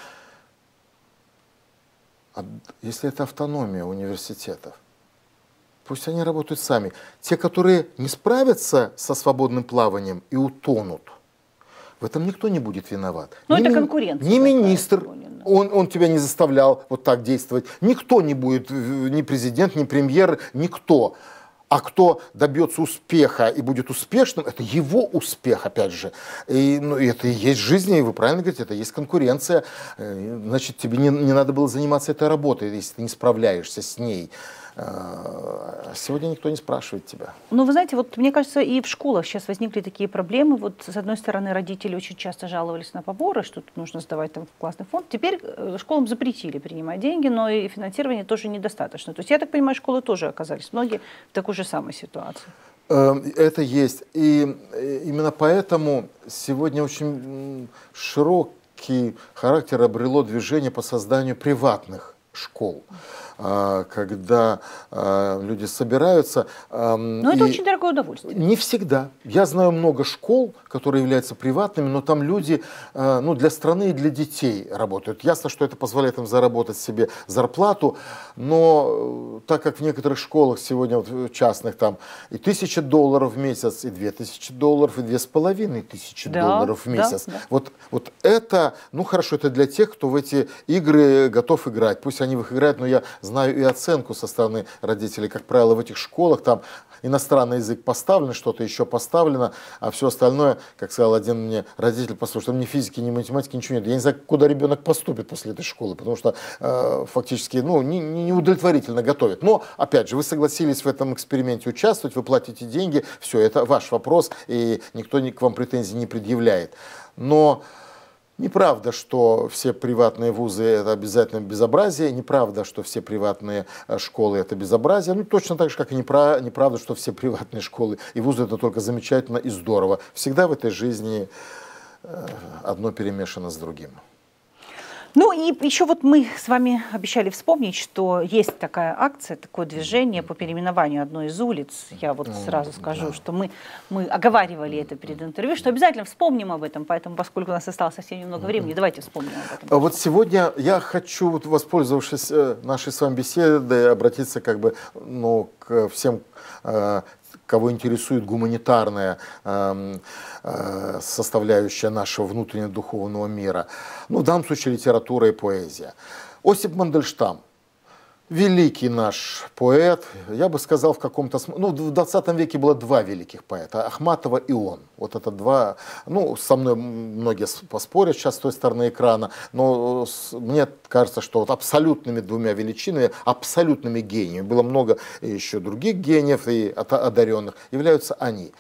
А если это автономия университетов, пусть они работают сами. Те, которые не справятся со свободным плаванием и утонут, в этом никто не будет виноват. Но ни это конкуренция. Ни министр, он, он тебя не заставлял вот так действовать. Никто не будет, ни президент, ни премьер, никто. А кто добьется успеха и будет успешным, это его успех, опять же. И, ну, это и есть жизнь, и вы правильно говорите, это и есть конкуренция. Значит, тебе не, не надо было заниматься этой работой, если ты не справляешься с ней. Сегодня никто не спрашивает тебя. Ну, вы знаете, вот мне кажется, и в школах сейчас возникли такие проблемы. Вот с одной стороны, родители очень часто жаловались на поборы, что тут нужно сдавать там в классный фонд. Теперь школам запретили принимать деньги, но и финансирования тоже недостаточно. То есть, я так понимаю, школы тоже оказались многие в такой же самой ситуации. Это есть. И именно поэтому сегодня очень широкий характер обрело движение по созданию приватных школ, когда люди собираются. Но это очень дорогое удовольствие. Не всегда. Я знаю много школ, которые являются приватными, но там люди ну, для страны и для детей работают. Ясно, что это позволяет им заработать себе зарплату, но так как в некоторых школах сегодня, вот, частных, там и тысяча долларов в месяц, и две тысячи долларов, и две с половиной тысячи да, долларов в месяц. Да, да. Вот, вот это, ну хорошо, это для тех, кто в эти игры готов играть. Пусть они в их играют, но я знаю и оценку со стороны родителей. Как правило, в этих школах там иностранный язык поставлен, что-то еще поставлено, а все остальное, как сказал один мне родитель, послушай, там ни физики, ни математики, ничего нет. Я не знаю, куда ребенок поступит после этой школы, потому что э, фактически ну, не, не удовлетворительно готовят. Но, опять же, вы согласились в этом эксперименте участвовать, вы платите деньги, все, это ваш вопрос, и никто к вам претензий не предъявляет. Но Неправда, что все приватные вузы – это обязательно безобразие. Неправда, что все приватные школы – это безобразие. Ну, точно так же, как и неправда, что все приватные школы и вузы – это только замечательно и здорово. Всегда в этой жизни одно перемешано с другим. Ну и еще вот мы с вами обещали вспомнить, что есть такая акция, такое движение по переименованию одной из улиц. Я вот сразу скажу, да. что мы, мы оговаривали это перед интервью, что обязательно вспомним об этом, поэтому, поскольку у нас осталось совсем немного времени, давайте вспомним об этом. Вот сегодня я хочу, вот, воспользовавшись нашей с вами беседой, обратиться как бы, ну, к всем, кого интересует гуманитарная э, э, составляющая нашего внутреннего духовного мира. Ну, в данном случае литература и поэзия. Осип Мандельштам. Великий наш поэт, я бы сказал, в каком-то смысле, ну, в двадцатом веке было два великих поэта, Ахматова и он. Вот это два, ну, со мной многие поспорят сейчас с той стороны экрана, но мне кажется, что вот абсолютными двумя величинами, абсолютными гениями, было много еще других гениев и одаренных, являются они.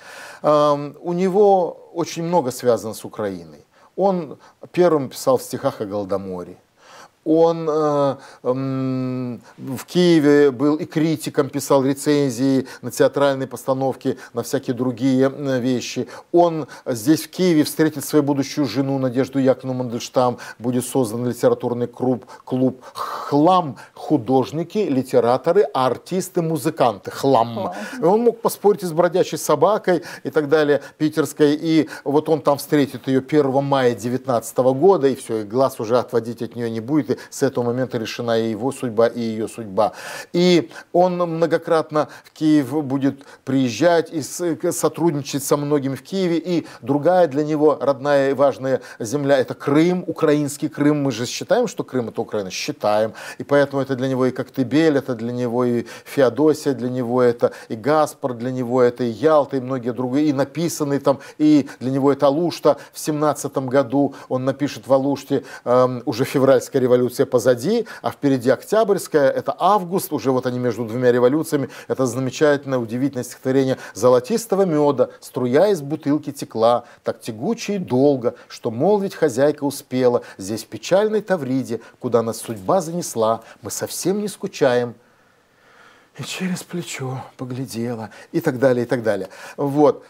У него очень много связано с Украиной. Он первым писал в стихах о Голодоморе. Он э, э, в Киеве был и критиком, писал рецензии на театральные постановки, на всякие другие вещи. Он здесь, в Киеве, встретит свою будущую жену Надежду Яковлевну Мандельштам. Будет создан литературный клуб, клуб «Хлам». Художники, литераторы, артисты, музыканты. «Хлам». И он мог поспорить с бродячей собакой и так далее, питерской. И вот он там встретит ее первого мая девятнадцатого года, и все, и глаз уже отводить от нее не будет. И с этого момента решена и его судьба, и ее судьба. И он многократно в Киев будет приезжать и сотрудничать со многими в Киеве. И другая для него родная и важная земля – это Крым, украинский Крым. Мы же считаем, что Крым – это Украина? Считаем. И поэтому это для него и Коктебель, это для него и Феодосия, для него это и Гаспар, для него это и Ялта, и многие другие. И написанный там, и для него это Алушта. В семнадцатом году он напишет в Алуште э, уже февральская революция позади, а впереди Октябрьская, это август, уже вот они между двумя революциями, это замечательное, удивительное стихотворение «Золотистого меда, струя из бутылки текла, так тягуче и долго, что молвить хозяйка успела, здесь в печальной Тавриде, куда нас судьба занесла, мы совсем не скучаем». И через плечо поглядела, и так далее, и так далее. Вот.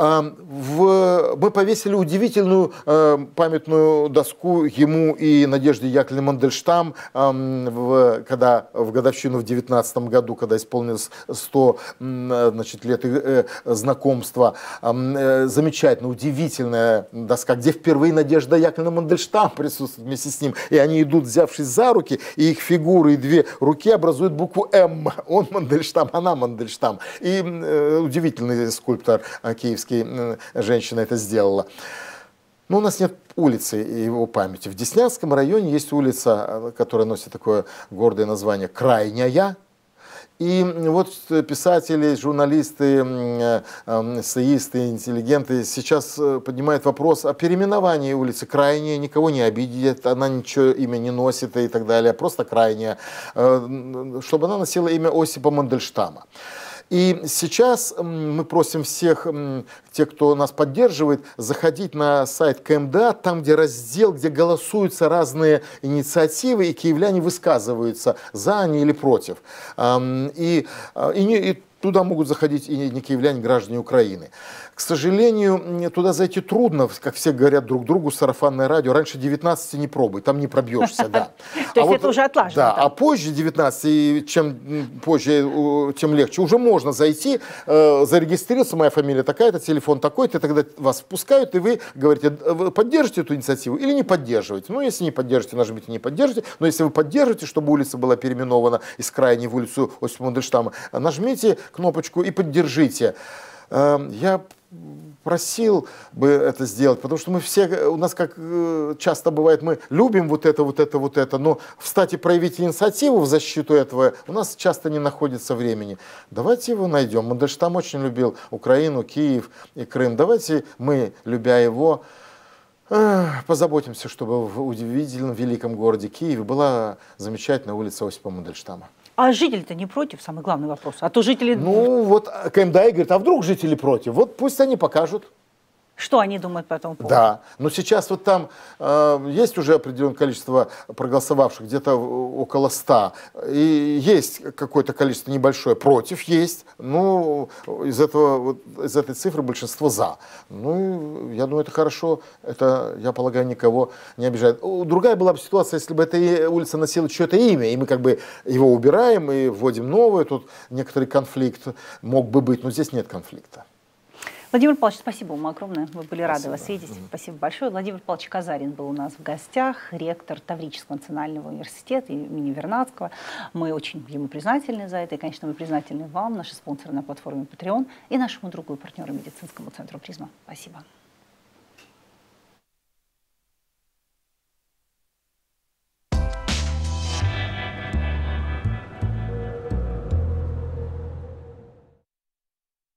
В, мы повесили удивительную э, памятную доску ему и Надежде Яковлевне Мандельштам, э, в, когда в годовщину в девятнадцатом году, когда исполнилось сто э, значит, лет э, знакомства. Э, замечательная, удивительная доска, где впервые Надежда Яковлевна Мандельштам присутствует вместе с ним. И они идут, взявшись за руки, и их фигуры и две руки образуют букву «М». Он Мандельштам, она Мандельштам. И э, удивительный скульптор э, киевский. Женщина это сделала. Но у нас нет улицы его памяти. В Деснянском районе есть улица, которая носит такое гордое название «Крайняя». И вот писатели, журналисты, эссеисты, интеллигенты сейчас поднимают вопрос о переименовании улицы Крайняя. Никого не обидит, она ничего имя не носит и так далее, просто Крайняя, чтобы она носила имя Осипа Мандельштама. И сейчас мы просим всех, тех, кто нас поддерживает, заходить на сайт ка эм дэ а, там, где раздел, где голосуются разные инициативы, и киевляне высказываются за они или против. И, и, и туда могут заходить и не киевляне, граждане Украины. К сожалению, туда зайти трудно, как все говорят друг другу, сарафанное радио. Раньше девятнадцати не пробуй, там не пробьешься, да. То есть это уже отлажено. Да, а позже девятнадцати, чем позже, тем легче. Уже можно зайти, зарегистрироваться, моя фамилия такая-то, телефон такой-то, тогда вас впускают, и вы говорите, вы поддержите эту инициативу или не поддерживаете. Ну, если не поддержите, нажмите «не поддержите», но если вы поддержите, чтобы улица была переименована из Крайней в улицу Осипа Мандельштама, нажмите кнопочку и поддержите. Я просил бы это сделать, потому что мы все, у нас как часто бывает, мы любим вот это, вот это, вот это, но встать и проявить инициативу в защиту этого у нас часто не находится времени. Давайте его найдем. Мандельштам очень любил Украину, Киев и Крым. Давайте мы, любя его, позаботимся, чтобы в удивительном великом городе Киеве была замечательная улица Осипа Мандельштама. А жители-то не против? Самый главный вопрос. А то жители... Ну, вот ка эм дэ а говорит, а вдруг жители против? Вот пусть они покажут. Что они думают по этому поводу? Да, но сейчас вот там э, есть уже определенное количество проголосовавших, где-то около ста, и есть какое-то количество небольшое против, есть, ну, из, этого, вот, из этой цифры большинство за. Ну, я думаю, это хорошо, это, я полагаю, никого не обижает. Другая была бы ситуация, если бы эта улица носила чье-то имя, и мы как бы его убираем и вводим новое, тут некоторый конфликт мог бы быть, но здесь нет конфликта. Владимир Павлович, спасибо вам огромное. Мы были Спасибо. рады вас видеть. Mm-hmm. Спасибо большое. Владимир Павлович Казарин был у нас в гостях, ректор Таврического национального университета имени Вернадского. Мы очень ему признательны за это. И, конечно, мы признательны вам, наши спонсоры на платформе Patreon, и нашему другу и партнеру медицинскому центру «Призма». Спасибо.